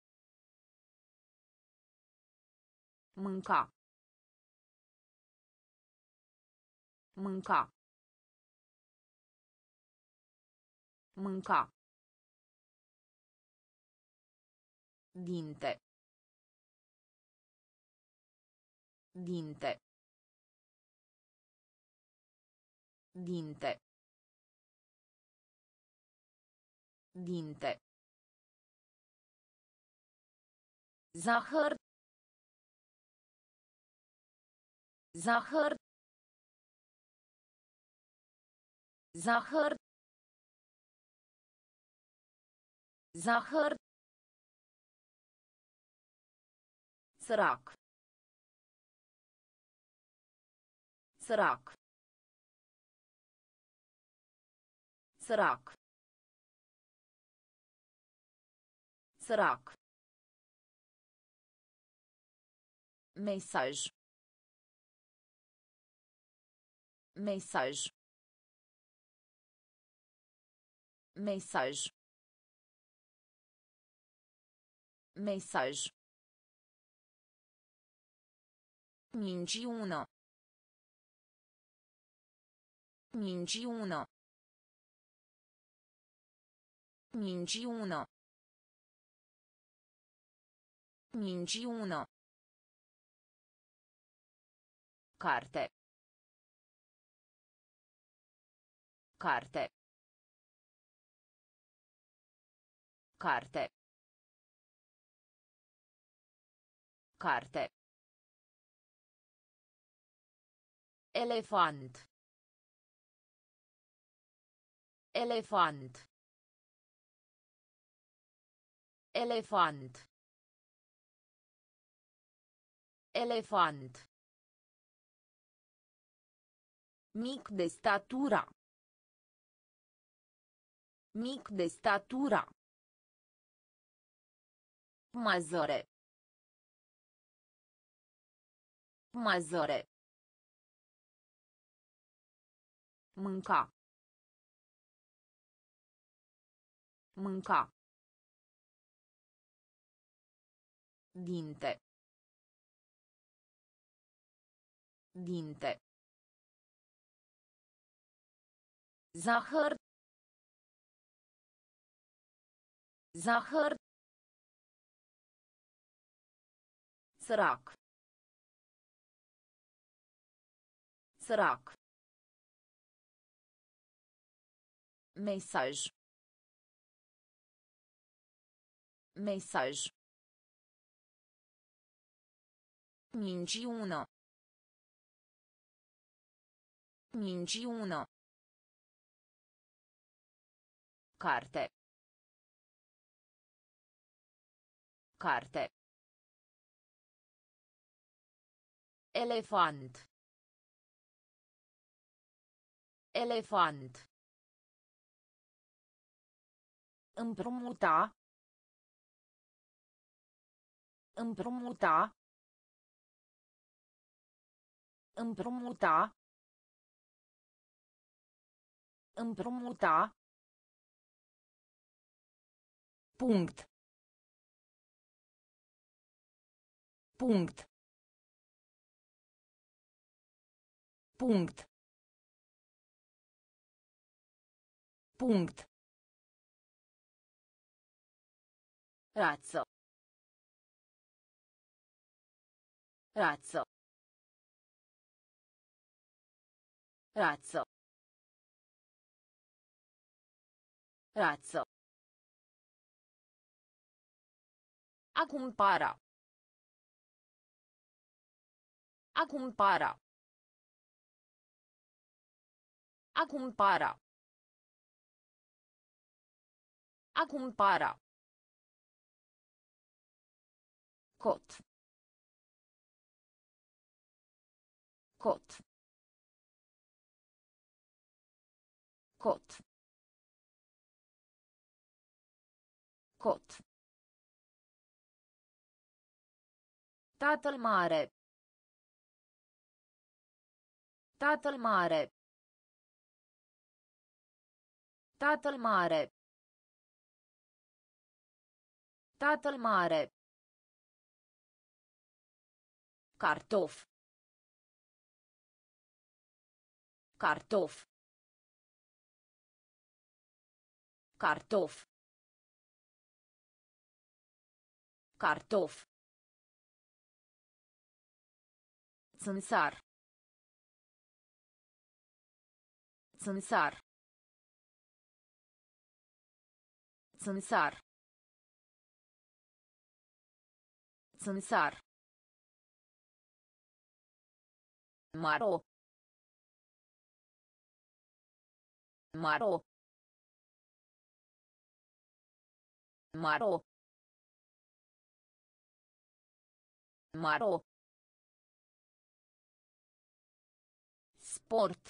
Mânca. Mânca. Mânca. Dinte. Dinte. Dinte. Dinte. Zahăr. Zahăr. Zahăr. Zahăr. Sărac. Sărac. Sărac. Sărac. Mesaj. Mesaj. Mesaj. Mesaj. Minciună. Minciună. Minciună. Minciună. Carte. Carte. Carte. Carte. Elefant. Elefant. Elefant. Elefant. Mic de statura. Mic de statura. Mazăre. Mazăre. Mânca. Mânca. Dinte. Dinte. Zahăr. Zahăr. Sărac. Sărac. Mesaj. Mesaj. Minciună. Minciună. Carte. Carte. Elefant. Elefant. Împrumuta. Împrumuta. Împrumuta. Împrumuta. Punct. Punct. Punct. Punct. Razzo. Razzo. Razzo. Razzo. A cumpara. A cumpara. A cumpara. A cumpara. Cot. Cot. Cot. Cot. Tatăl mare. Tatăl mare. Tatăl mare. Tatăl mare. Cartof. Cartof. Cartof. Cartof. Țânțar. Țânțar. Țânțar. Țânțar. Maro. Maro. Maro. Maro. Sport.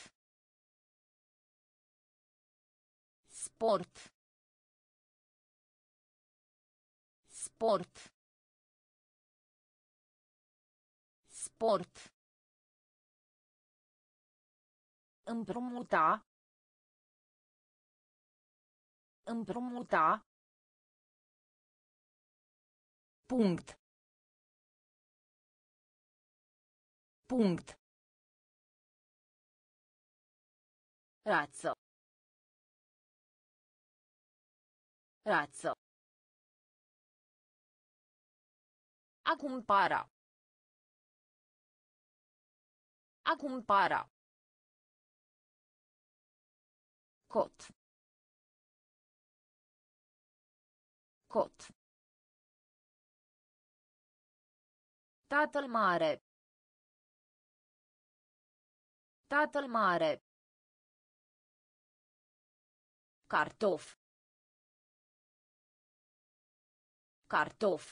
Sport. Sport. Sport. Împrumuta. Împrumuta. Punct. Punct. Razzo. Razzo. A cumpara. A cumpara. Cot. Cot. Tatăl mare. Tatăl mare. Cartof. Cartof.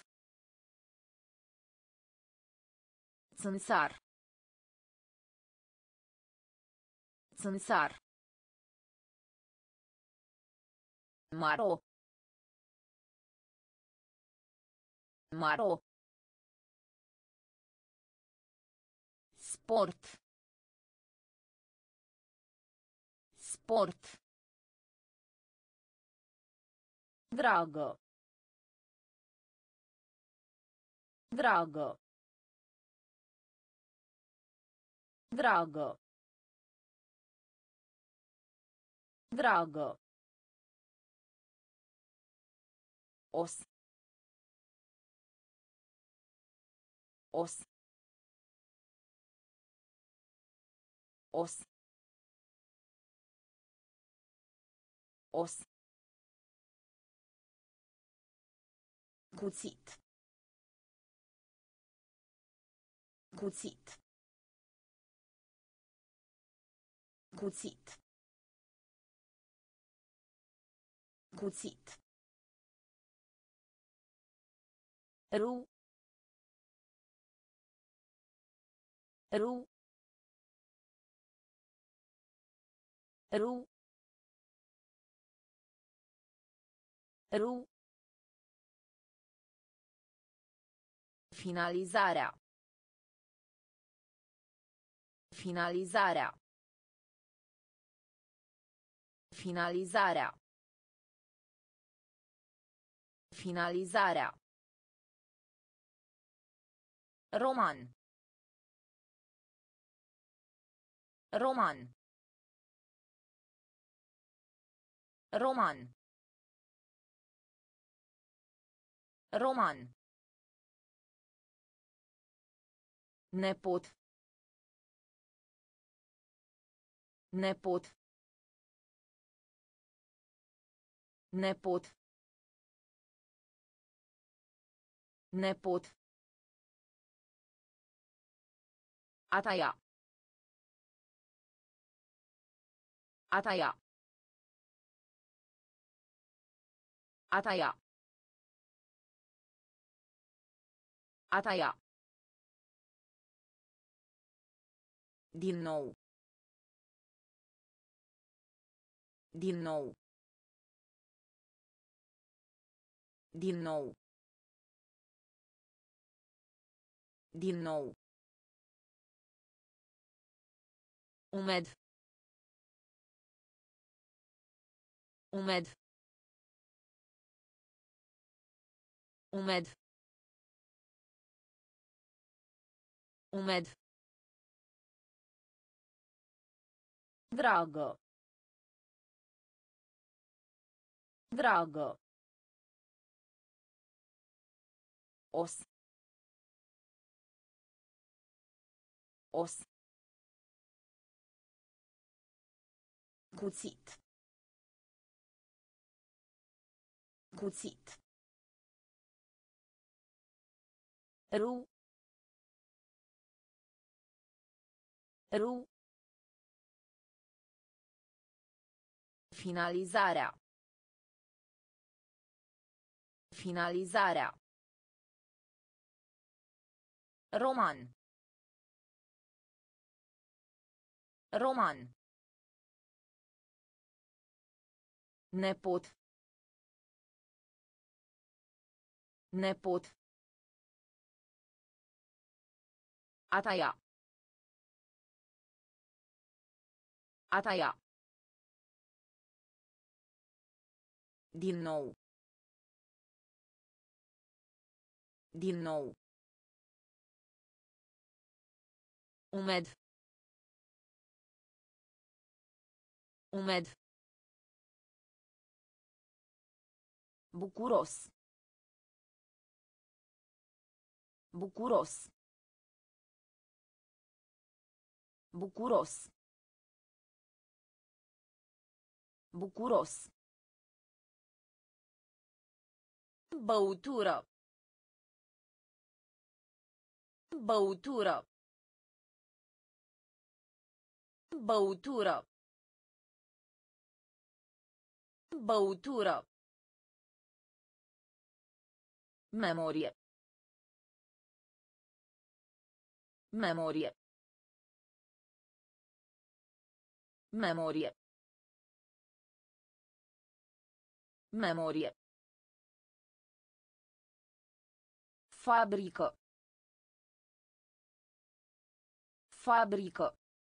Țânțar. Țânțar. Maro. Maro. Sport. Sport. Dragă. Dragă. Dragă. Dragă. Os. Os. Os. Os. Cuțit. Cuțit. Cuțit. Cuțit. Ru. Ru. Ru. Ru. Finalizarea. Finalizarea. Finalizarea. Finalizarea. Roman. Roman. Roman. Roman. Nepot. Nepot. Nepot. Nepot. A taia. A taia. A taia. A taia. Din nou. Din nou. Din nou. Din nou. Umed. Umed. Umed. Umed. Dragă. Dragă. Os. Os. Cuțit. Cuțit. Ru. Ru. Finalizarea. Finalizarea. Roman. Roman. Nepot. Nepot. A taia. A taia. Din nou. Din nou. Umed. Umed. Bucuros. Bucuros. Bucuros. Bucuros. Băutură. Băutură. Băutură. Băutură. Memorie. Memorie. Memorie. Memorie. Fabrică. Fabrică.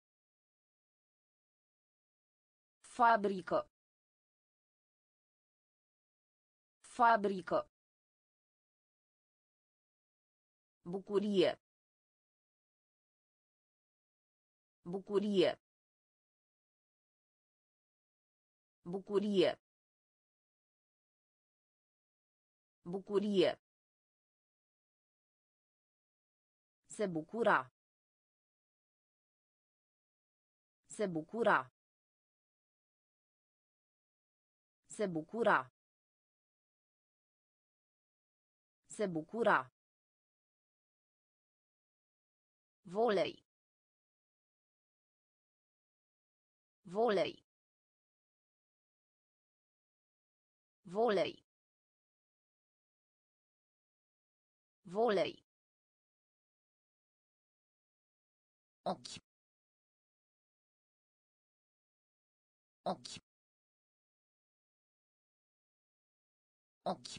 Fabrică. Fabrică. Bucurie. Bucurie. Bucurie. Bucurie. Se bucura. Se bucura. Se bucura. Se bucura. Volei. Volei. Volei. Volei. Ochi. Ochi. Ochi.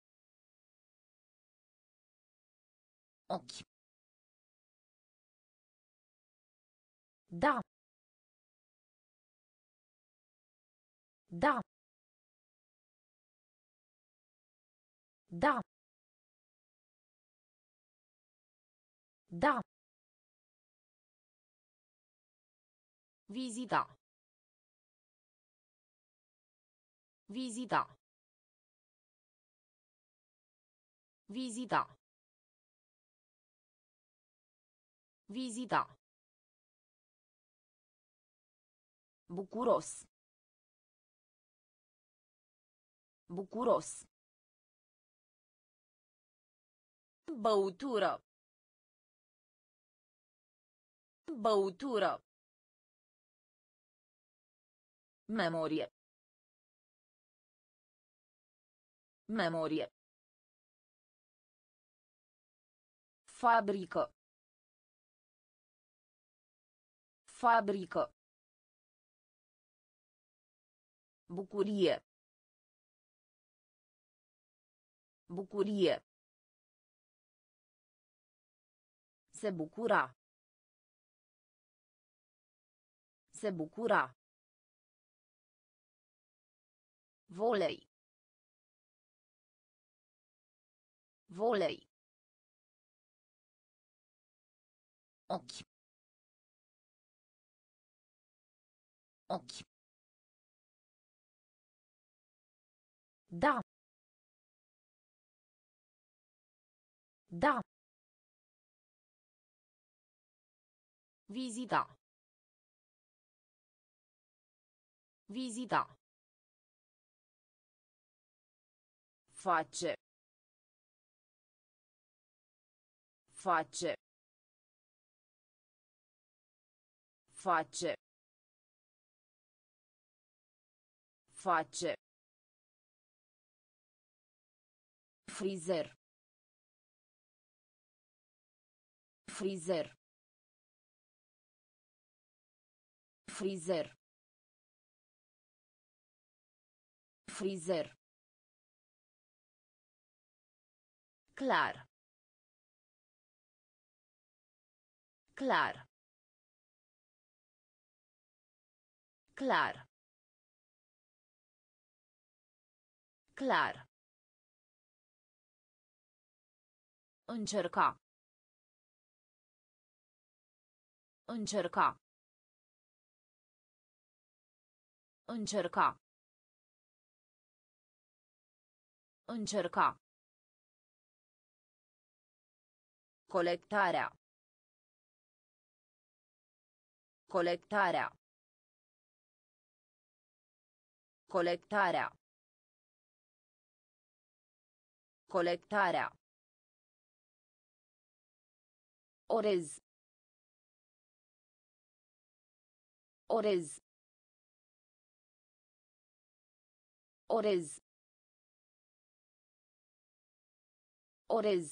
Ochi. Da. Da. Da. Da. Vizita. Vizita. Vizita. Vizita. Bucuros. Bucuros. Băutură. Băutură. Memorie. Memorie. Fabrică. Fabrică. Bucurie. Bucurie. Se bucura. Se bucura. Volei. Volei. Ochi. Ochi. Da. Da. Vizita. Vizita. Face. Face. Face. Face. Frizer. Frizer. Frizer. Frizer. Clar. Clar. Clar. Clar. Încerca. Încerca. Încerca. Încerca. Colectarea. Colectarea. Colectarea. Colectarea. Orez. Orez. Orez. Orez.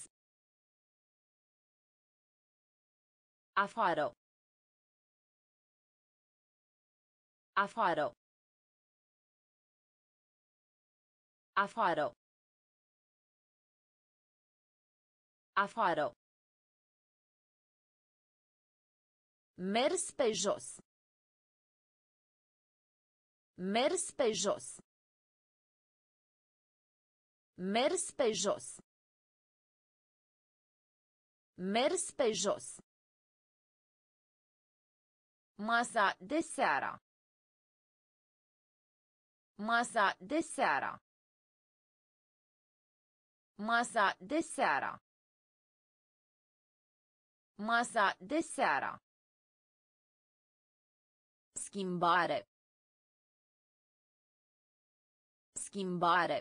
Afară. Afară. Afară. Afară. Mers pe jos. Mers pe jos. Mers pe jos. Mers pe jos. Masa de seara. Masa de seara. Masa de seara. Masa de seara. Schimbare. Schimbare.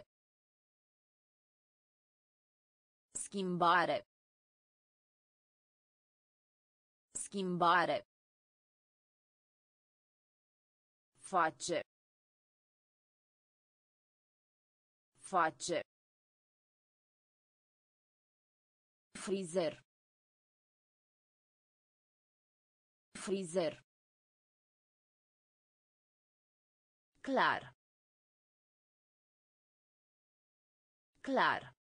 Schimbare. Schimbare. Face. Face. Frizer. Frizer. Clar. Clar.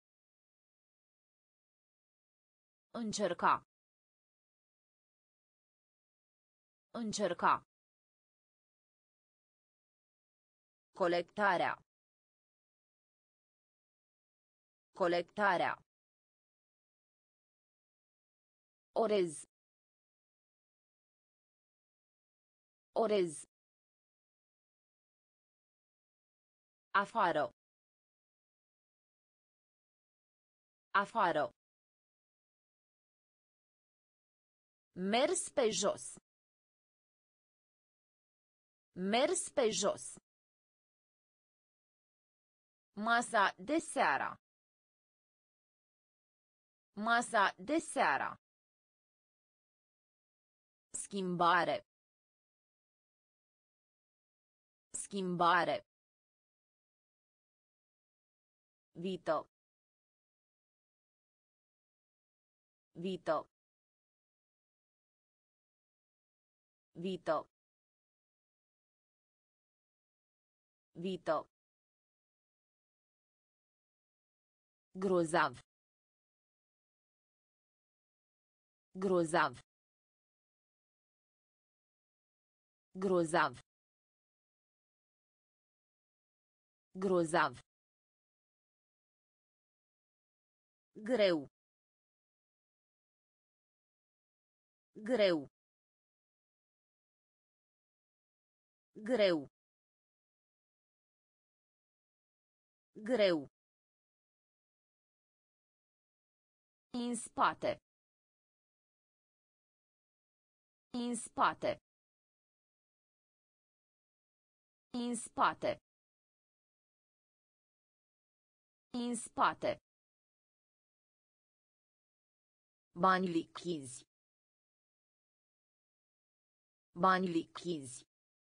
Încerca. Încerca. Colectarea. Colectarea. Orez. Orez. Afară. Afară. Mers pe jos. Mers pe jos. Masa de seara. Masa de seara. Schimbare. Schimbare. Vită. Vită. Vită. Vită. Grozav. Grozav. Grozav. Grozav. Greu. Greu. Greu. Greu. În spate. În spate. În spate. În spate. Bani lichizi. Bani lichizi.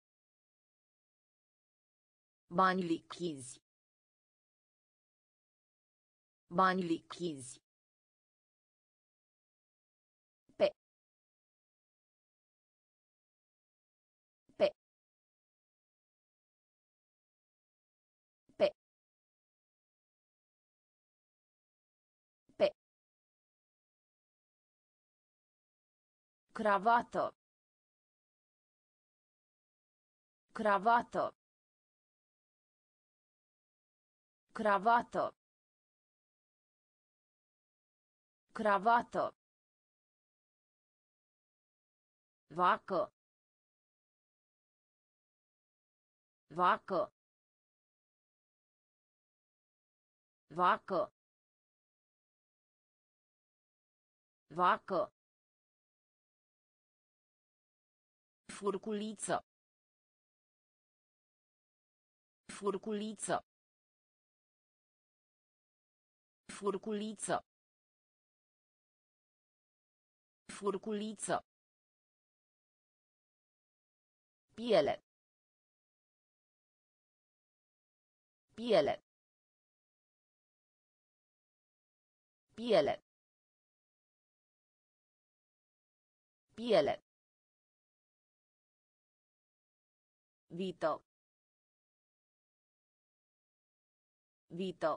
Bani lichizi. Bani lichizi. Pe. Pe. Pe. Pe. Cravată. Cravată. Cravată. Cravată. Vacă. Vacă. Vacă. Vacă. Furculiță. Furculiță. Furculiță. Furculiță. Piele. Piele. Piele. Piele. Vită. Vită.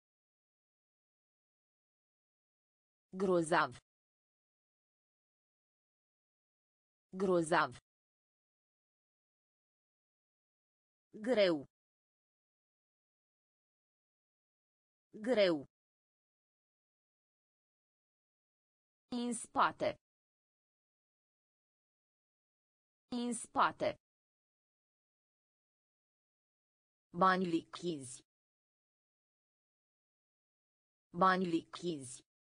Grozav. Grozav. Greu. Greu. În spate. În spate. Bani lichizi. Bani lichizi.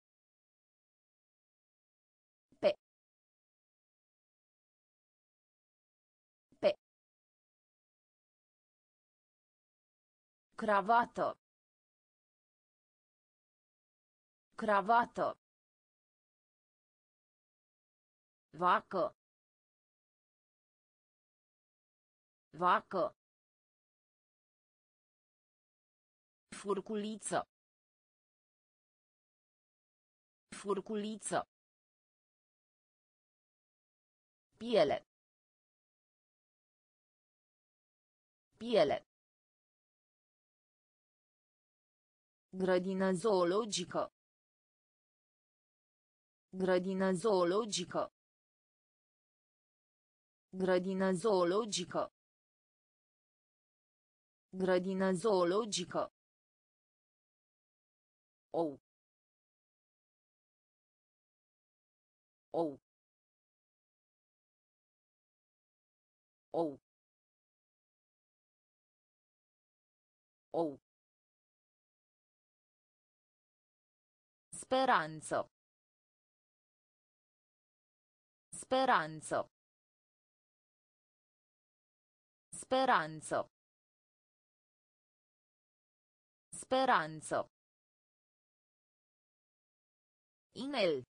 Pe. Pe. Cravată. Cravată. Vacă. Vacă. Furculiță. Furculiță. Piele. Piele. Grădină zoologică. Grădină zoologică. Grădină zoologică. Grădină zoologică. Ou. Ou. Ou. Ou. Speranță. Speranță. Speranță. Speranță. Inel.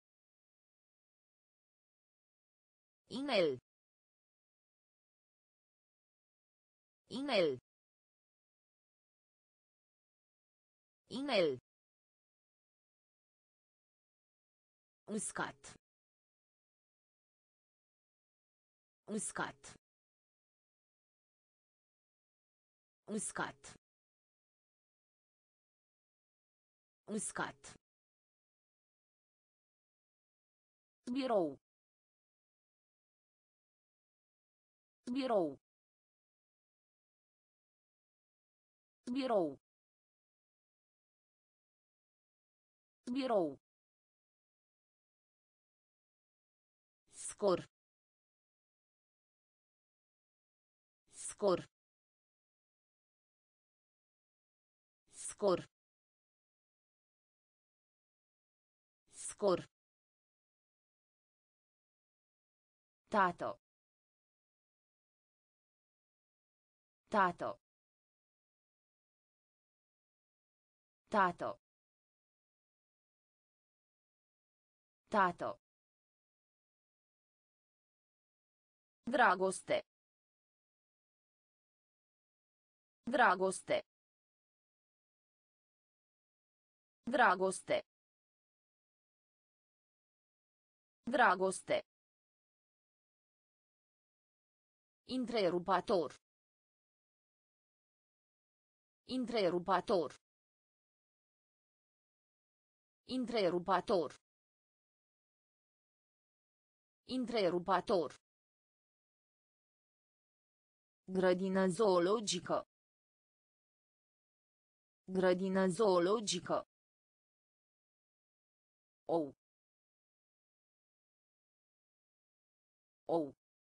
Inel. Inel. Inel. Uscat. Uscat. Uscat. Uscat. Birou. Birou. Birou. Birou. Scor. Scor. Scor. Scor. Tato. Tato. Tato. Tato. Dragoste. Dragoste. Dragoste. Dragoste. Întrerupator. Întrerupator. Întrerupator. Întrerupator. Grădină zoologică. Grădină zoologică. Ou. Ou.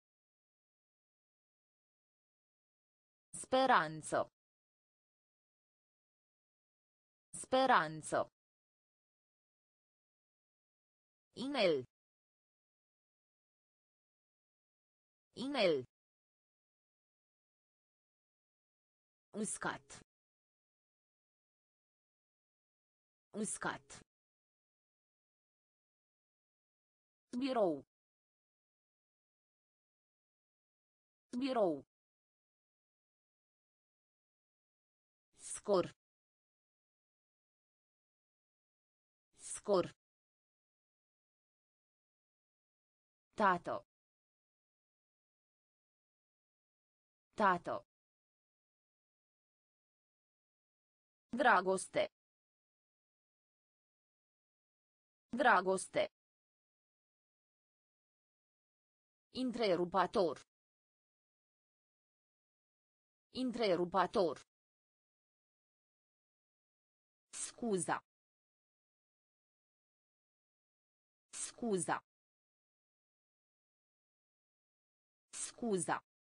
Speranță. Speranță. Inel. Inel. Uscat. Uscat. Birou. Birou. Scor. Scor. Tato. Tato. Dragoste. Dragoste. Întrerupator. Întrerupator. Scuza. Scuza. Scuza.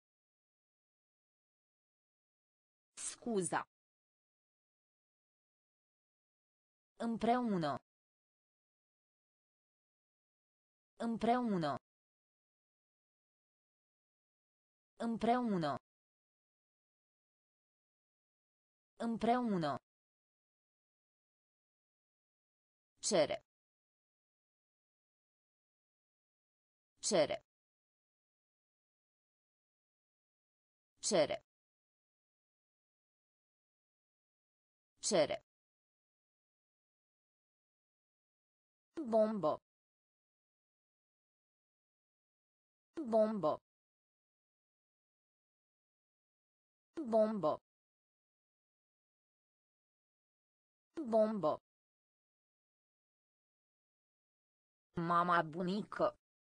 Scuza. Împreună. Împreună. Împreună. Împreună. Cere. Cere. Cere. Cere. Bombă. Bombă. Bombă. Bombă. Mama bunică.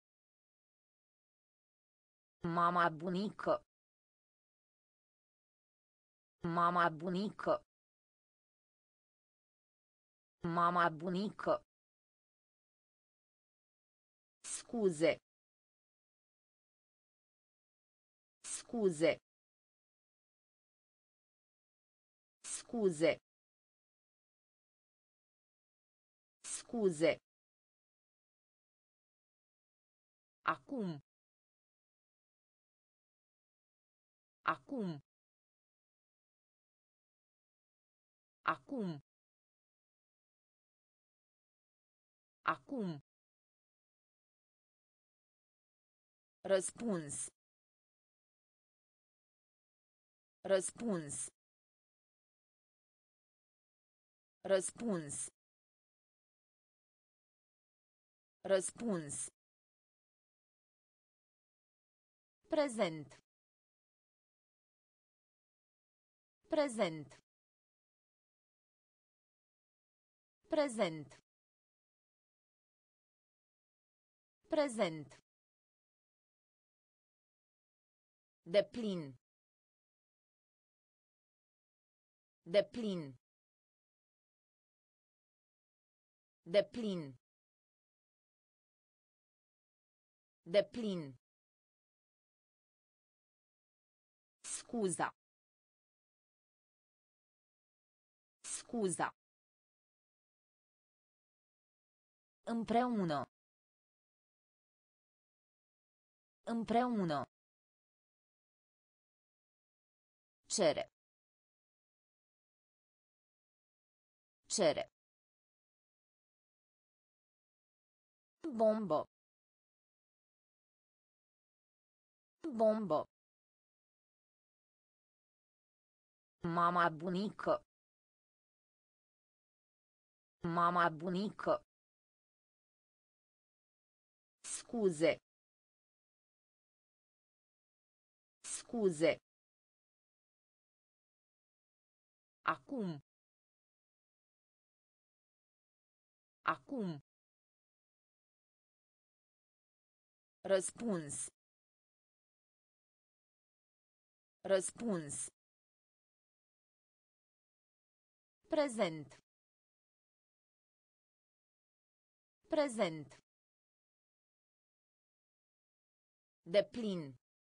Mama bunică. Mama bunică. Mama bunică. Scuze. Scuze. Scuze. Scuze. Acum. Acum. Acum. Acum. Răspuns. Răspuns. Răspuns. Răspuns. Prezent. Prezent. Prezent. Prezent. Deplin. Deplin. Deplin. Deplin. Scuza. Scuza. Împreună. Împreună. Cere. Cere. Bombă. Bombă. Mama bunică. Mama bunică. Scuze. Scuze. Acum. Acum. Răspuns. Răspuns. Prezent. Prezent. Deplin.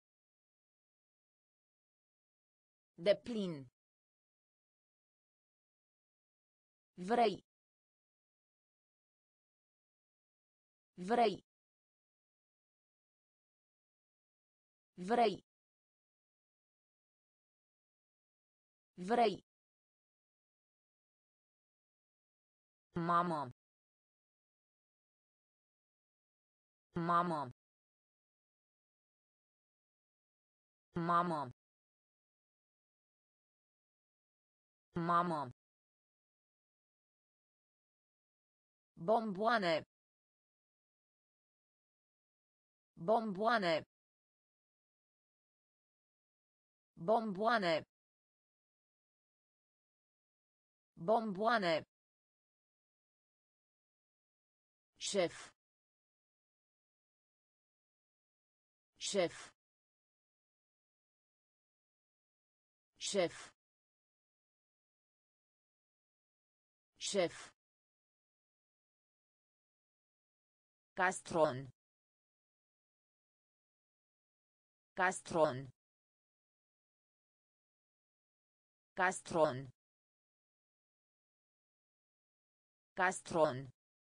Deplin. Vrei. Vrei. Vrei. Vrei. Mamă. Mamă. Mamă. Mamă. Bomboane. Bomboane. Bomboane. Bomboane. Șef. Șef. Șef. Șef. Castron. Castron. Castron. Castron.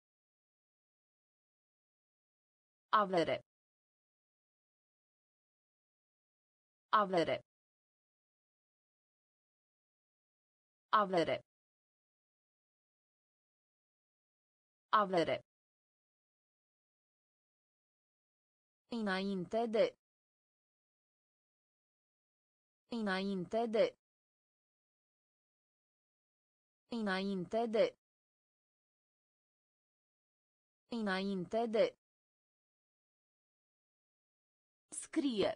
Avere. Avere. Avere. Avere. Înainte de. Înainte de. Înainte de. Înainte de. Scrie.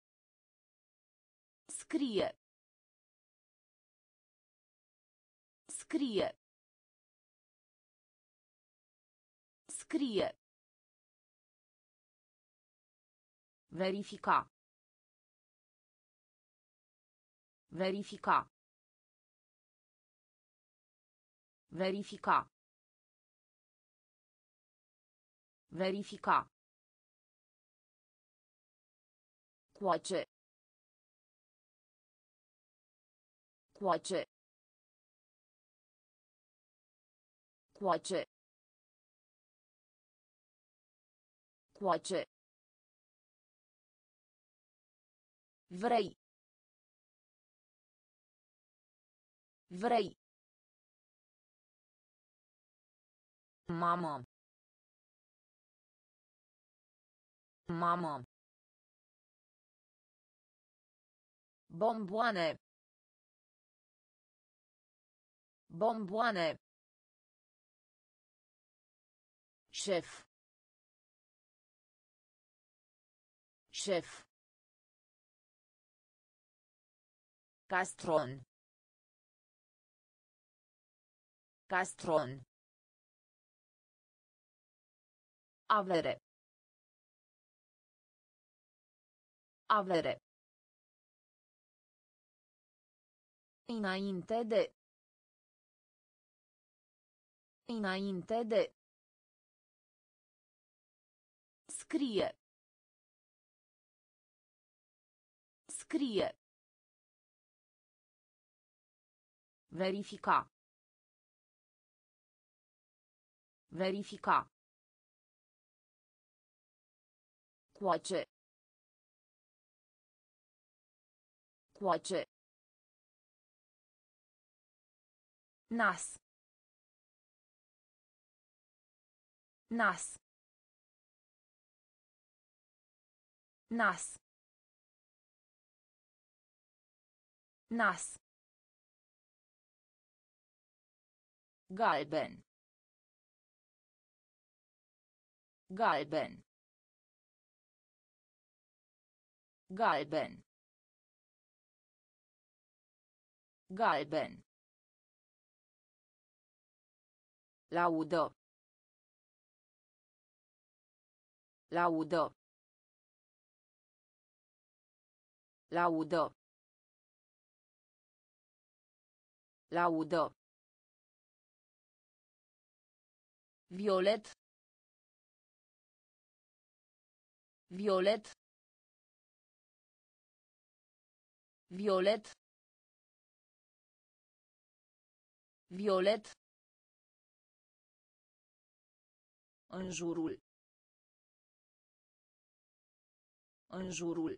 Scrie. Scrie. Scrie. Verifica. Verifica. Verifica. Verifica. Coace. Coace. Coace. Coace. Vrei. Vrei. Mamă. Mamă. Bomboane. Bomboane. Șef. Șef. Castron. Castron. Avere. Avere. Înainte de. Înainte de. Scrie. Scrie. Verifica. Verifica. Coace. Coace. Nas. Nas. Nas. Nas. Galben. Galben. Galben. Galben. Laudă. Laudă. Laudă. Laudă. Violet. Violet. Violet. Violet. În jurul. În jurul.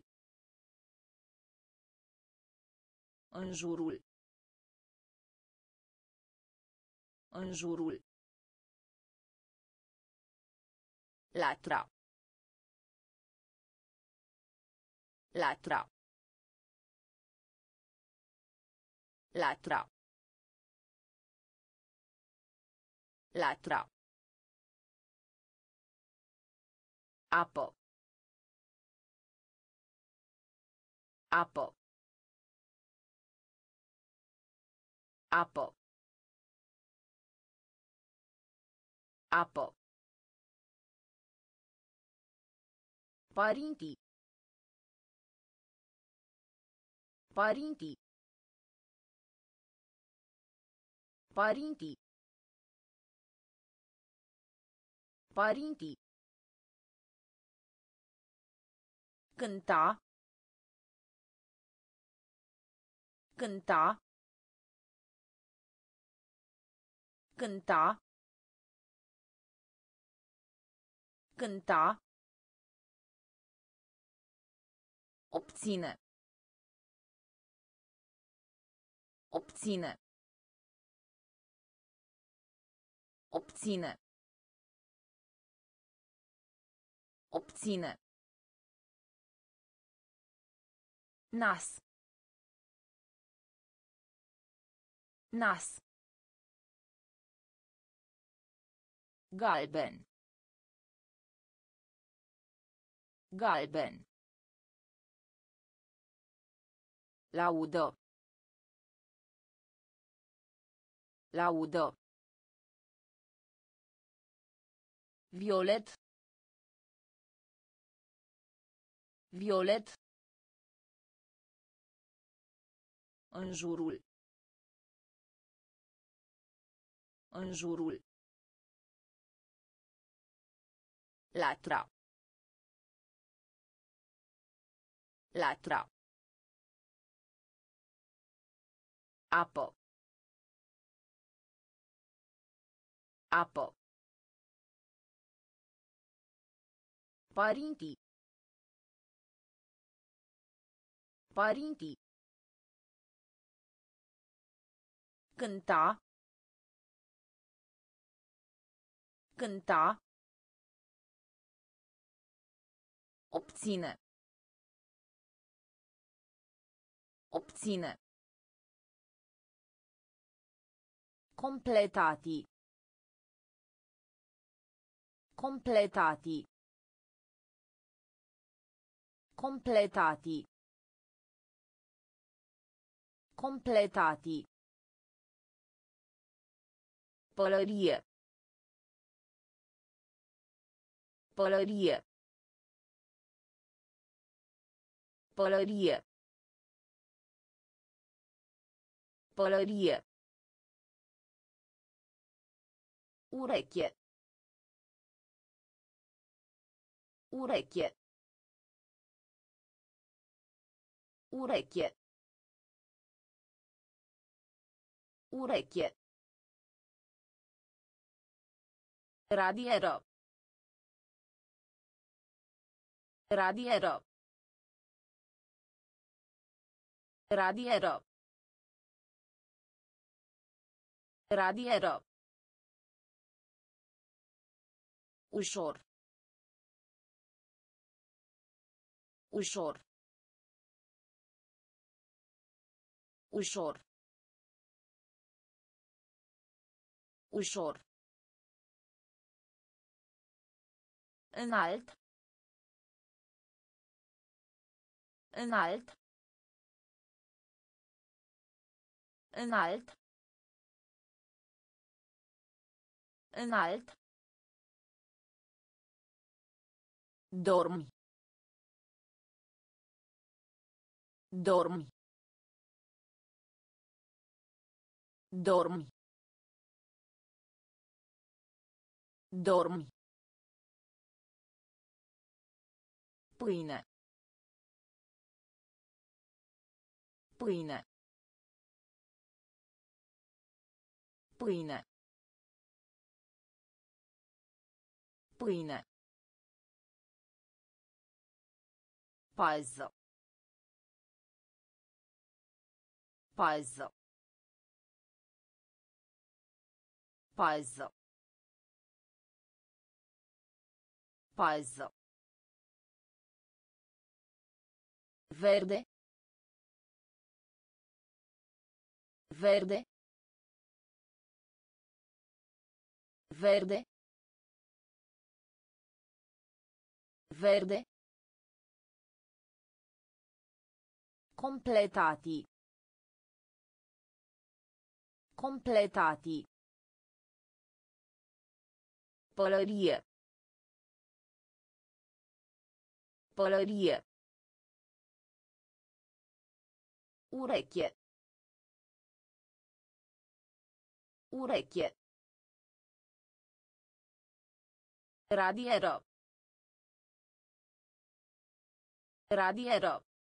În jurul. În jurul. Latra. Latra. Latra. Latra. Apă. Apă. Apă. Apă. Părinții. Părinții. Părinții. Părinții. Cânta. Cânta. Cânta. Cânta. Obține. Obține. Obține. Obține. Nas. Nas. Galben. Galben. Laudă. Laudă. Violet. Violet. În jurul. În jurul. Latra. Latra. Apă. Apă. Părinții. Părinții. Cânta. Cânta. Obține. Obține. Completati. Completati. Completati. Completati. Pălărie. Pălărie. Pălărie. Pălărie. Ureche. Ureche. Ureche. Ureche. Radieră. Radieră. Radieră. Radieră. Ușor. Ușor. Ușor. Ușor. Înalt. Înalt. Înalt. Înalt. Dormi. Dormi. Dormi. Dormi. Pâine. Pâine. Pâine. Pâine. Pază. Pază. Pază. Pază. Verde. Verde. Verde. Verde. Completati. Completati. Pălărie. Pălărie. Ureche. Ureche. Radieră. Radieră.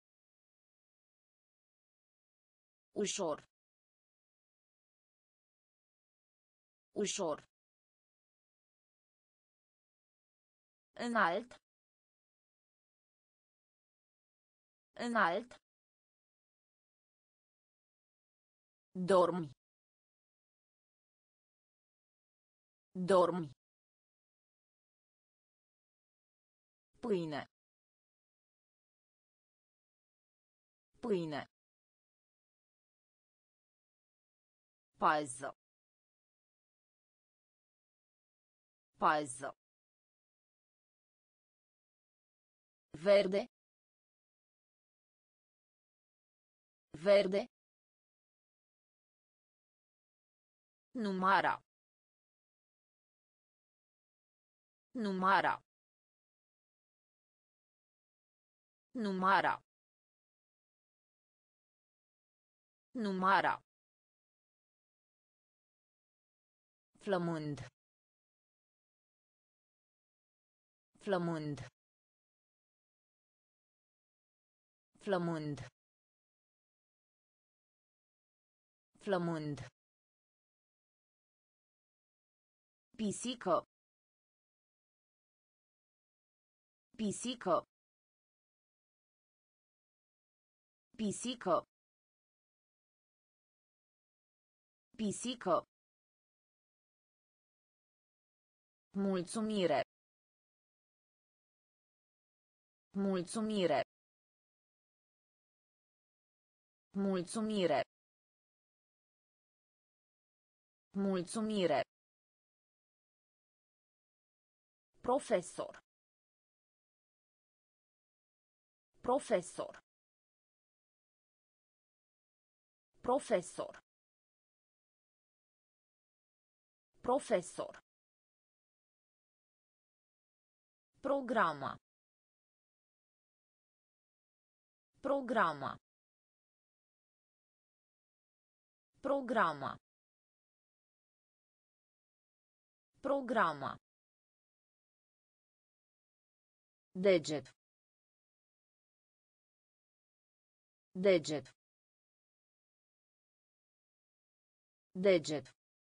Ușor. Ușor. Înalt. Înalt. Dormi. Dormi. Pâine. Pâine. Pază. Pază. Verde. Verde. Numara. Numara. Numara. Numara. Flămând. Flămând. Flămând. Flămând. Pisică. Pisică. Pisică. Pisică. Mulțumire. Mulțumire. Mulțumire. Mulțumire. Profesor. Profesor. Profesor. Profesor. Programa. Programa. Programa. Programa. Deget. Deget. Deget.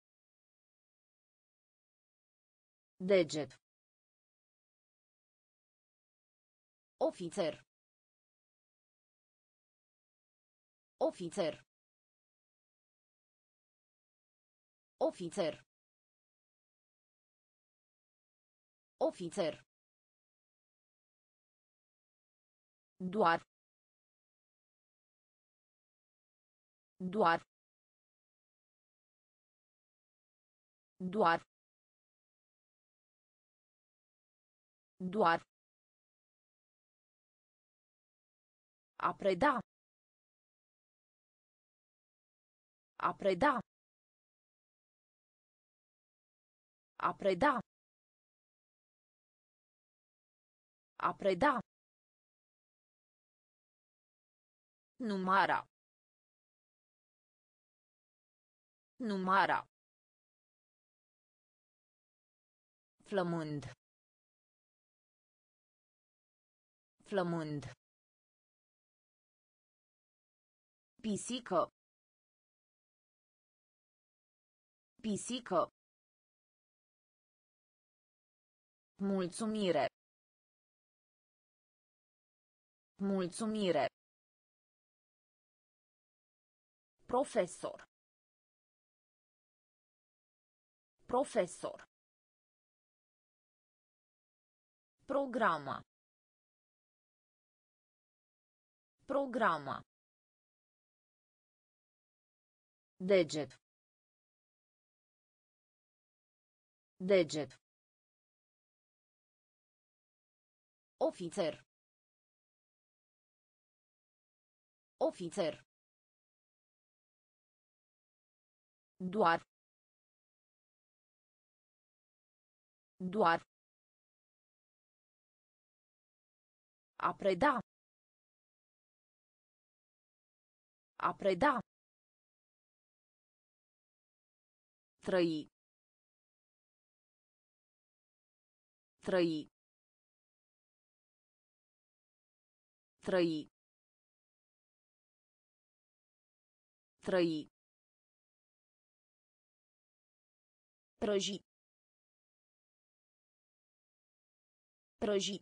Deget. Ofițer. Ofițer. Ofițer. Ofițer. Doar. Doar. Doar. Doar. A preda. A preda. A preda. A preda. Numara. Numara. Flămând. Flămând. Pisică. Pisică. Mulțumire. Mulțumire. Profesor. Profesor. Programa. Programa. Deget. Deget. Ofițer. Ofițer. Doar. Doar. A preda. A preda. Trăi. Trăi. Trăi. Trăi. Prăji. Prăji.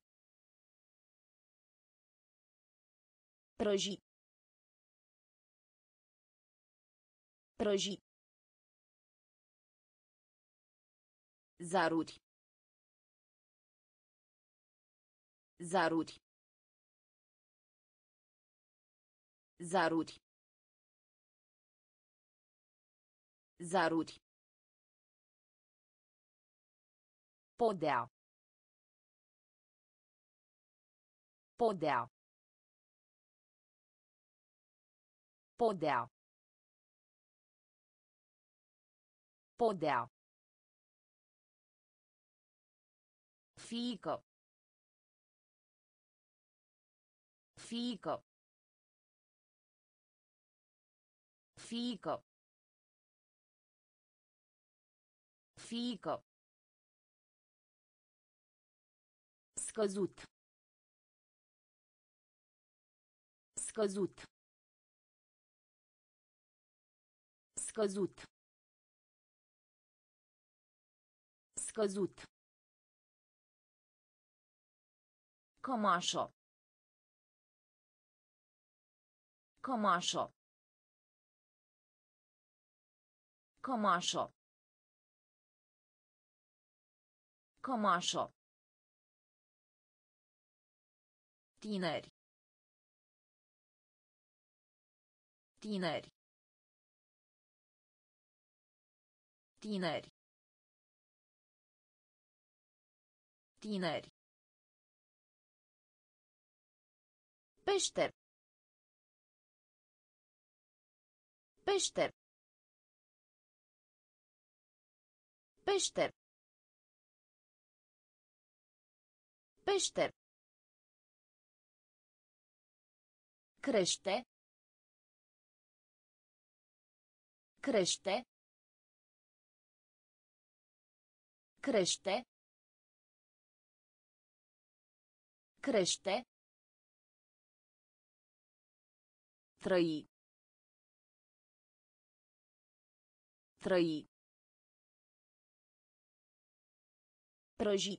Prăji. Prăji. Zaruri. Zaruri. Zaruri. Zaruri. Podea. Podea. Podea. Podea. Fiică. Fiică. Fiică. Fiică. Scăzut. Scăzut. Scăzut. Scăzut. Cămașă. Cămașă. Cămașă. Cămașă. Tineri. Tineri. Tineri. Tineri. Peșter. Peșter. Peșter. Peșter. Crește. Crește. Crește. Crește. Trăi. Trăi. Prăji.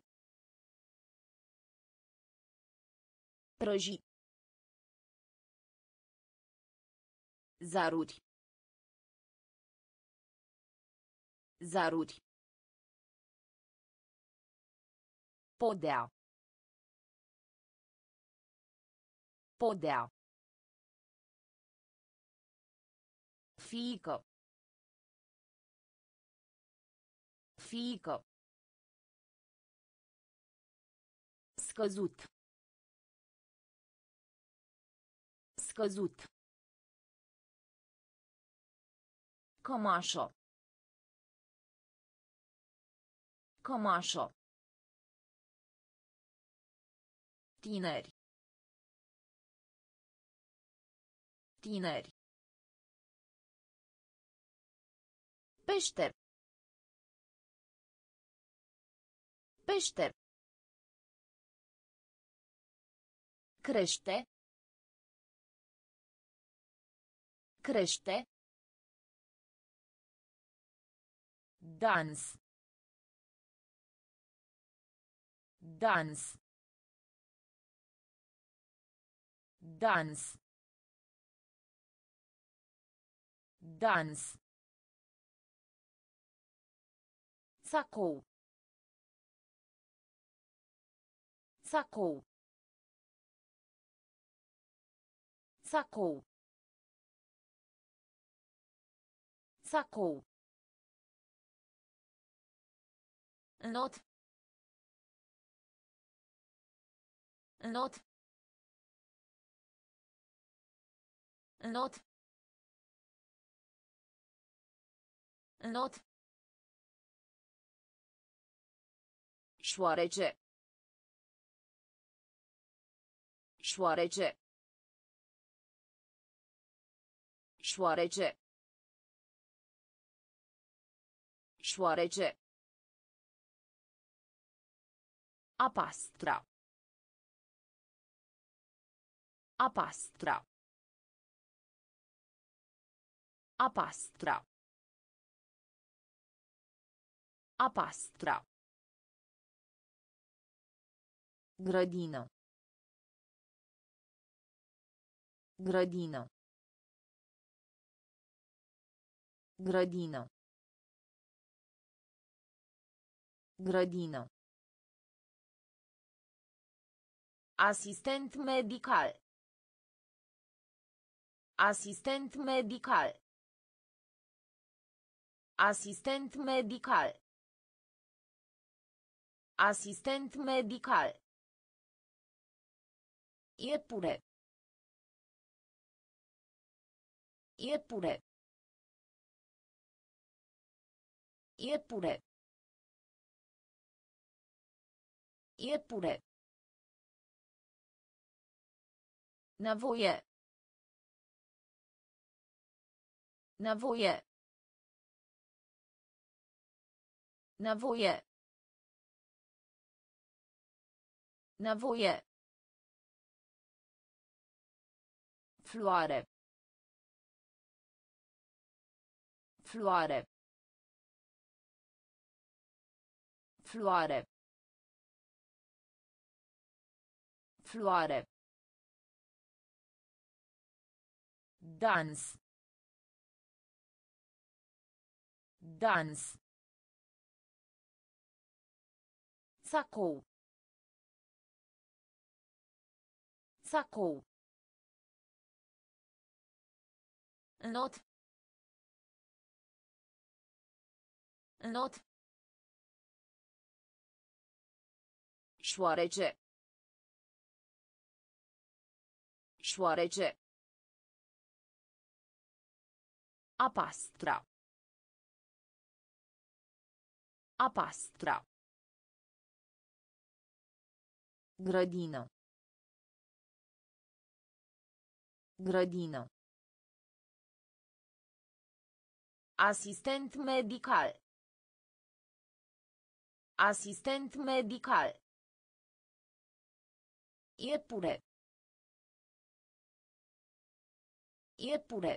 Prăji. Zaruri. Zaruri. Podea. Podea. Fiică. Fiică. Scăzut. Scăzut. Cămașă. Cămașă. Tineri. Tineri. Peșter. Peșter. Crește. Crește. Dans. Dans. Dans. Dans. Sacou. Sacou. Sacou. Sacou. Not. Not. Not. Not. Șoarece. Șoarece. Șoarece. Șoarece. A pastra. A pastra. A pastra. A pastra. Grădină. Grădină. Grădină. Grădină. Asistent medical. Asistent medical. Asistent medical. Asistent medical. Iepure. Iepure. Iepure. Iepure. Nevoie. Nevoie. Nevoie. Nevoie. Floare. Floare. Floare. Floare. Dans. Dans. Sacou. Sacou. Not. Not. Șoarece. Șoarece. A pastra. A pastra. Grădină. Grădină. Asistent medical. Asistent medical. Iepure. Iepure.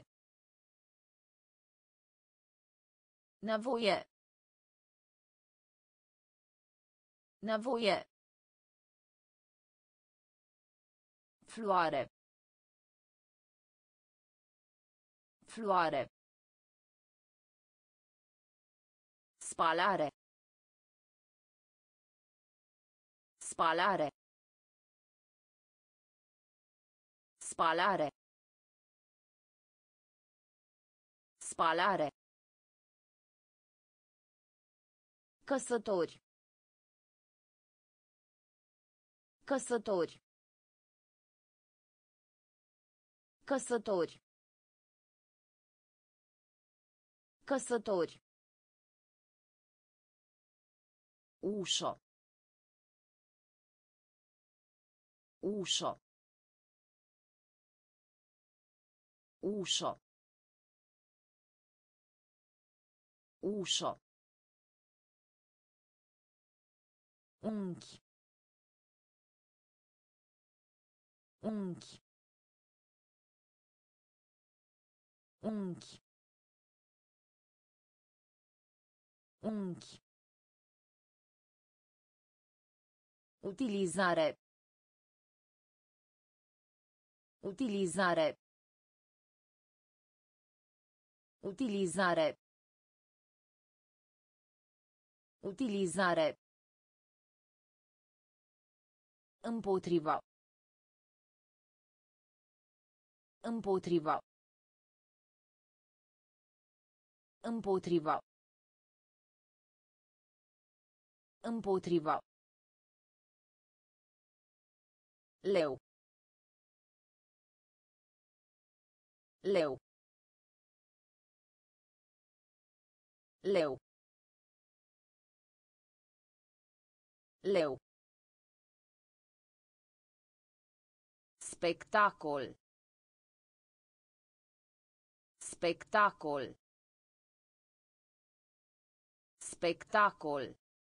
Nevoie. Nevoie. Floare. Floare. Spalare. Spalare. Spalare. Spalare. Căsători. Căsători. Căsători. Căsători. Ușă. Ușă. Ușă. Ușă. Unchi. Unchi. Unchi. Unchi. Utilizare. Utilizare. Utilizare. Utilizare. Împotriva. Împotriva. Împotriva. Împotriva. Leu. Leu. Leu. Leu. Spectacol. Spectacol. Spectacol.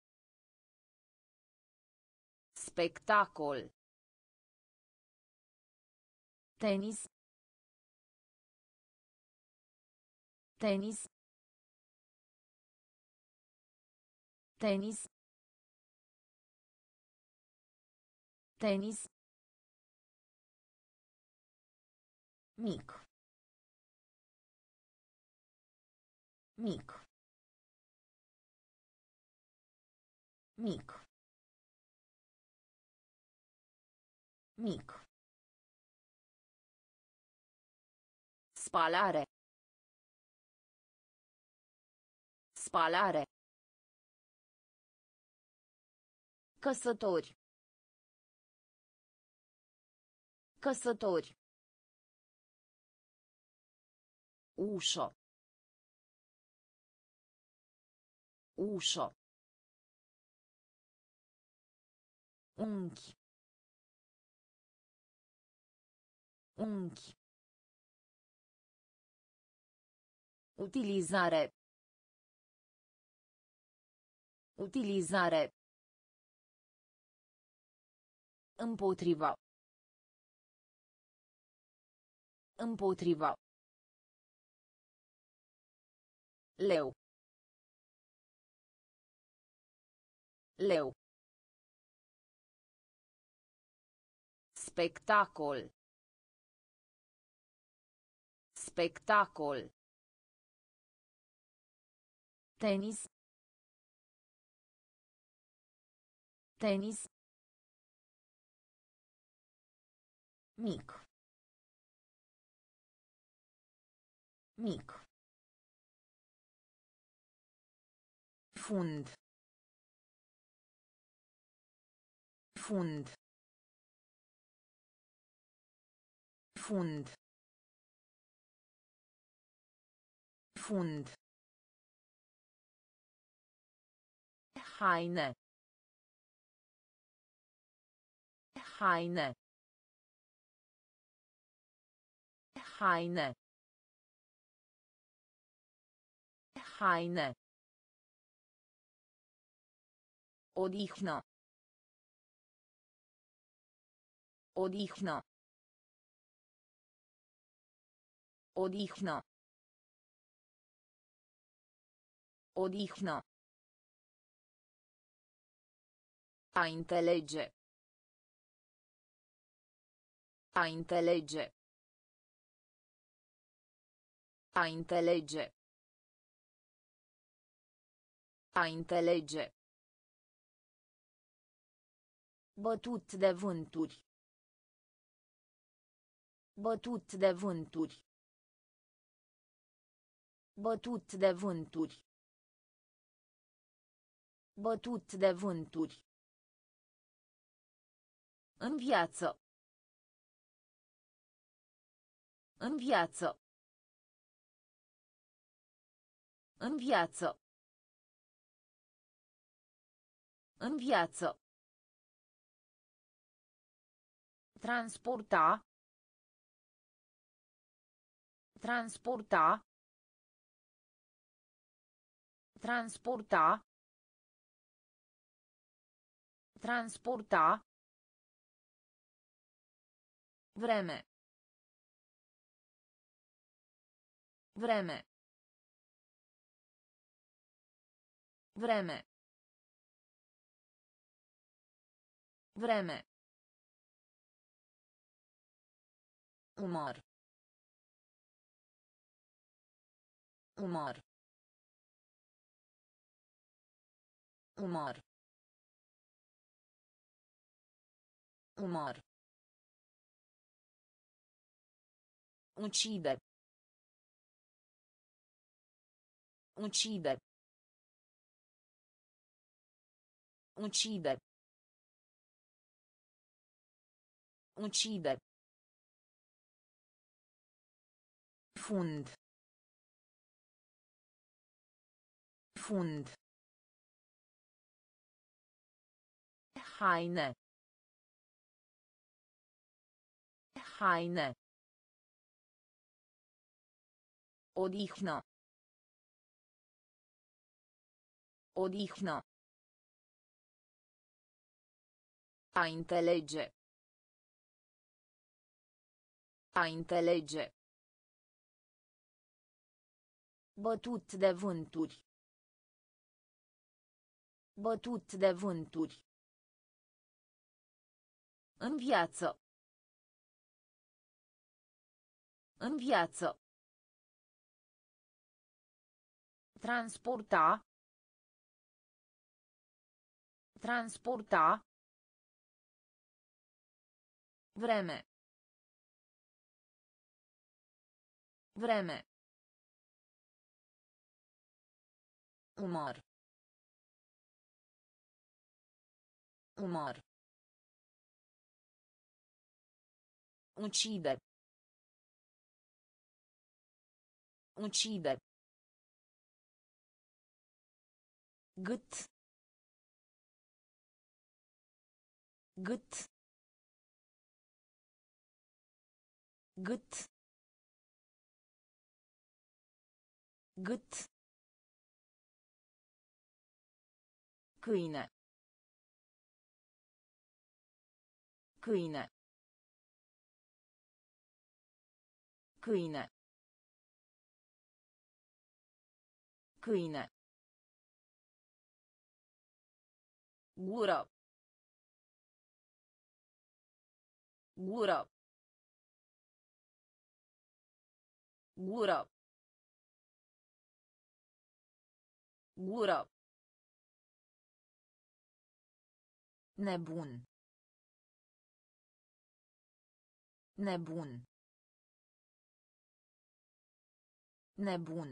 Spectacol. Tenis. Tenis. Tenis. Tenis. Mic. Mic. Mic. Mic. Spalare. Spalare. Căsători. Căsători. Ușă. Ușă. Unchi. Unchi. Utilizare. Utilizare. Împotriva. Împotriva. Leu. Leu. Spectacol. Spectacol. Tenis. Tenis. Mic. Mic. Fund. Fund. Fund. Fund. Haine. Haine. Haine. Haine. Odihnă. Odihnă. Odihnă. Odihnă. A înțelege. A înțelege. A înțelege. A înțelege. Bătut de vânturi. Bătut de vânturi. Bătut de vânturi. Bătut de vânturi. În viață. În viață. În viață. În viață. Transporta. Transporta. Transporta. Transporta. Vreme. Vreme. Vreme. Vreme. Umor. Umor. Umor. Umor. Uccide. Uccide. Uccide. Uccide. Fund. Fund. Haine. Haine. Odihnă. Odihnă. A înțelege. A înțelege. Bătut de vânturi. Bătut de vânturi. În viață. În viață. Transporta. Transporta. Vreme. Vreme. Umor. Umor. Uccide. Uccide. Gât. Gât. Gât. Gât. Câine. Câine. Câine. Câine. Gură. Gură. Gură. Gură. Nebun. Nebun. Nebun.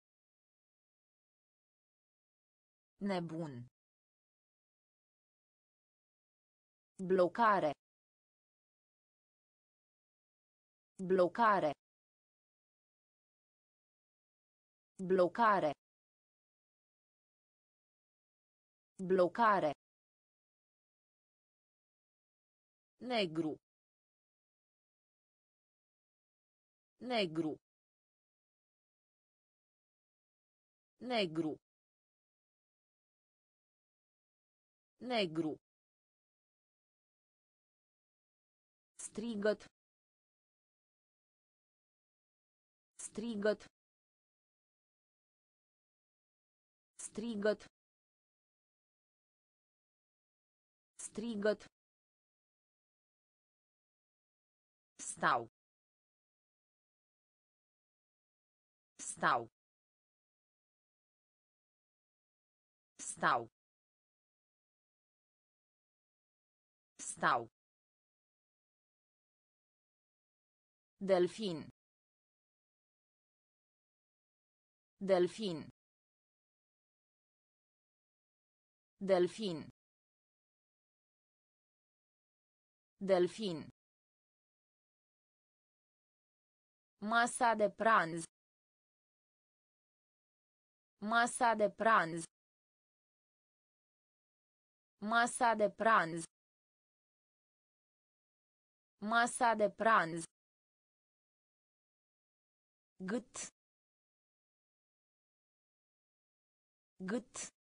Nebun. Blocare. Blocare. Blocare. Blocare. Negru. Negru. Negru. Negru. Strigăt. Strigăt. Strigăt. Strigăt. Stau. Stau. Stau. Stau. Delfin. Delfin. Delfin. Delfin. Masa de pranz. Masa de pranz. Masa de pranz. Masa de pranz. Gât. Gât.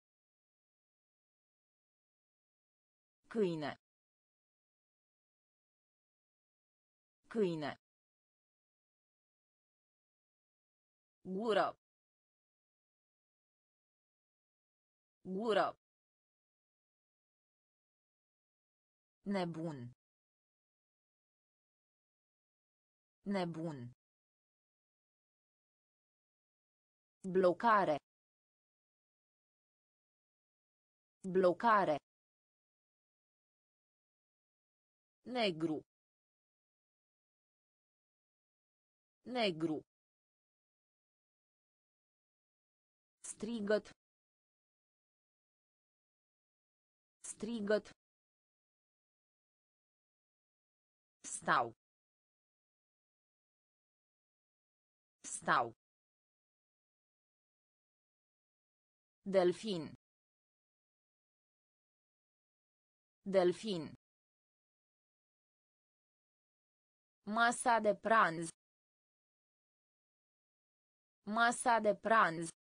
Câine. Câine. Gură. Gură. Nebun. Nebun. Blocare. Blocare. Negru. Negru. Strigăt. Strigăt. Stau. Stau. Delfin. Delfin. Masa de pranz. Masa de pranz.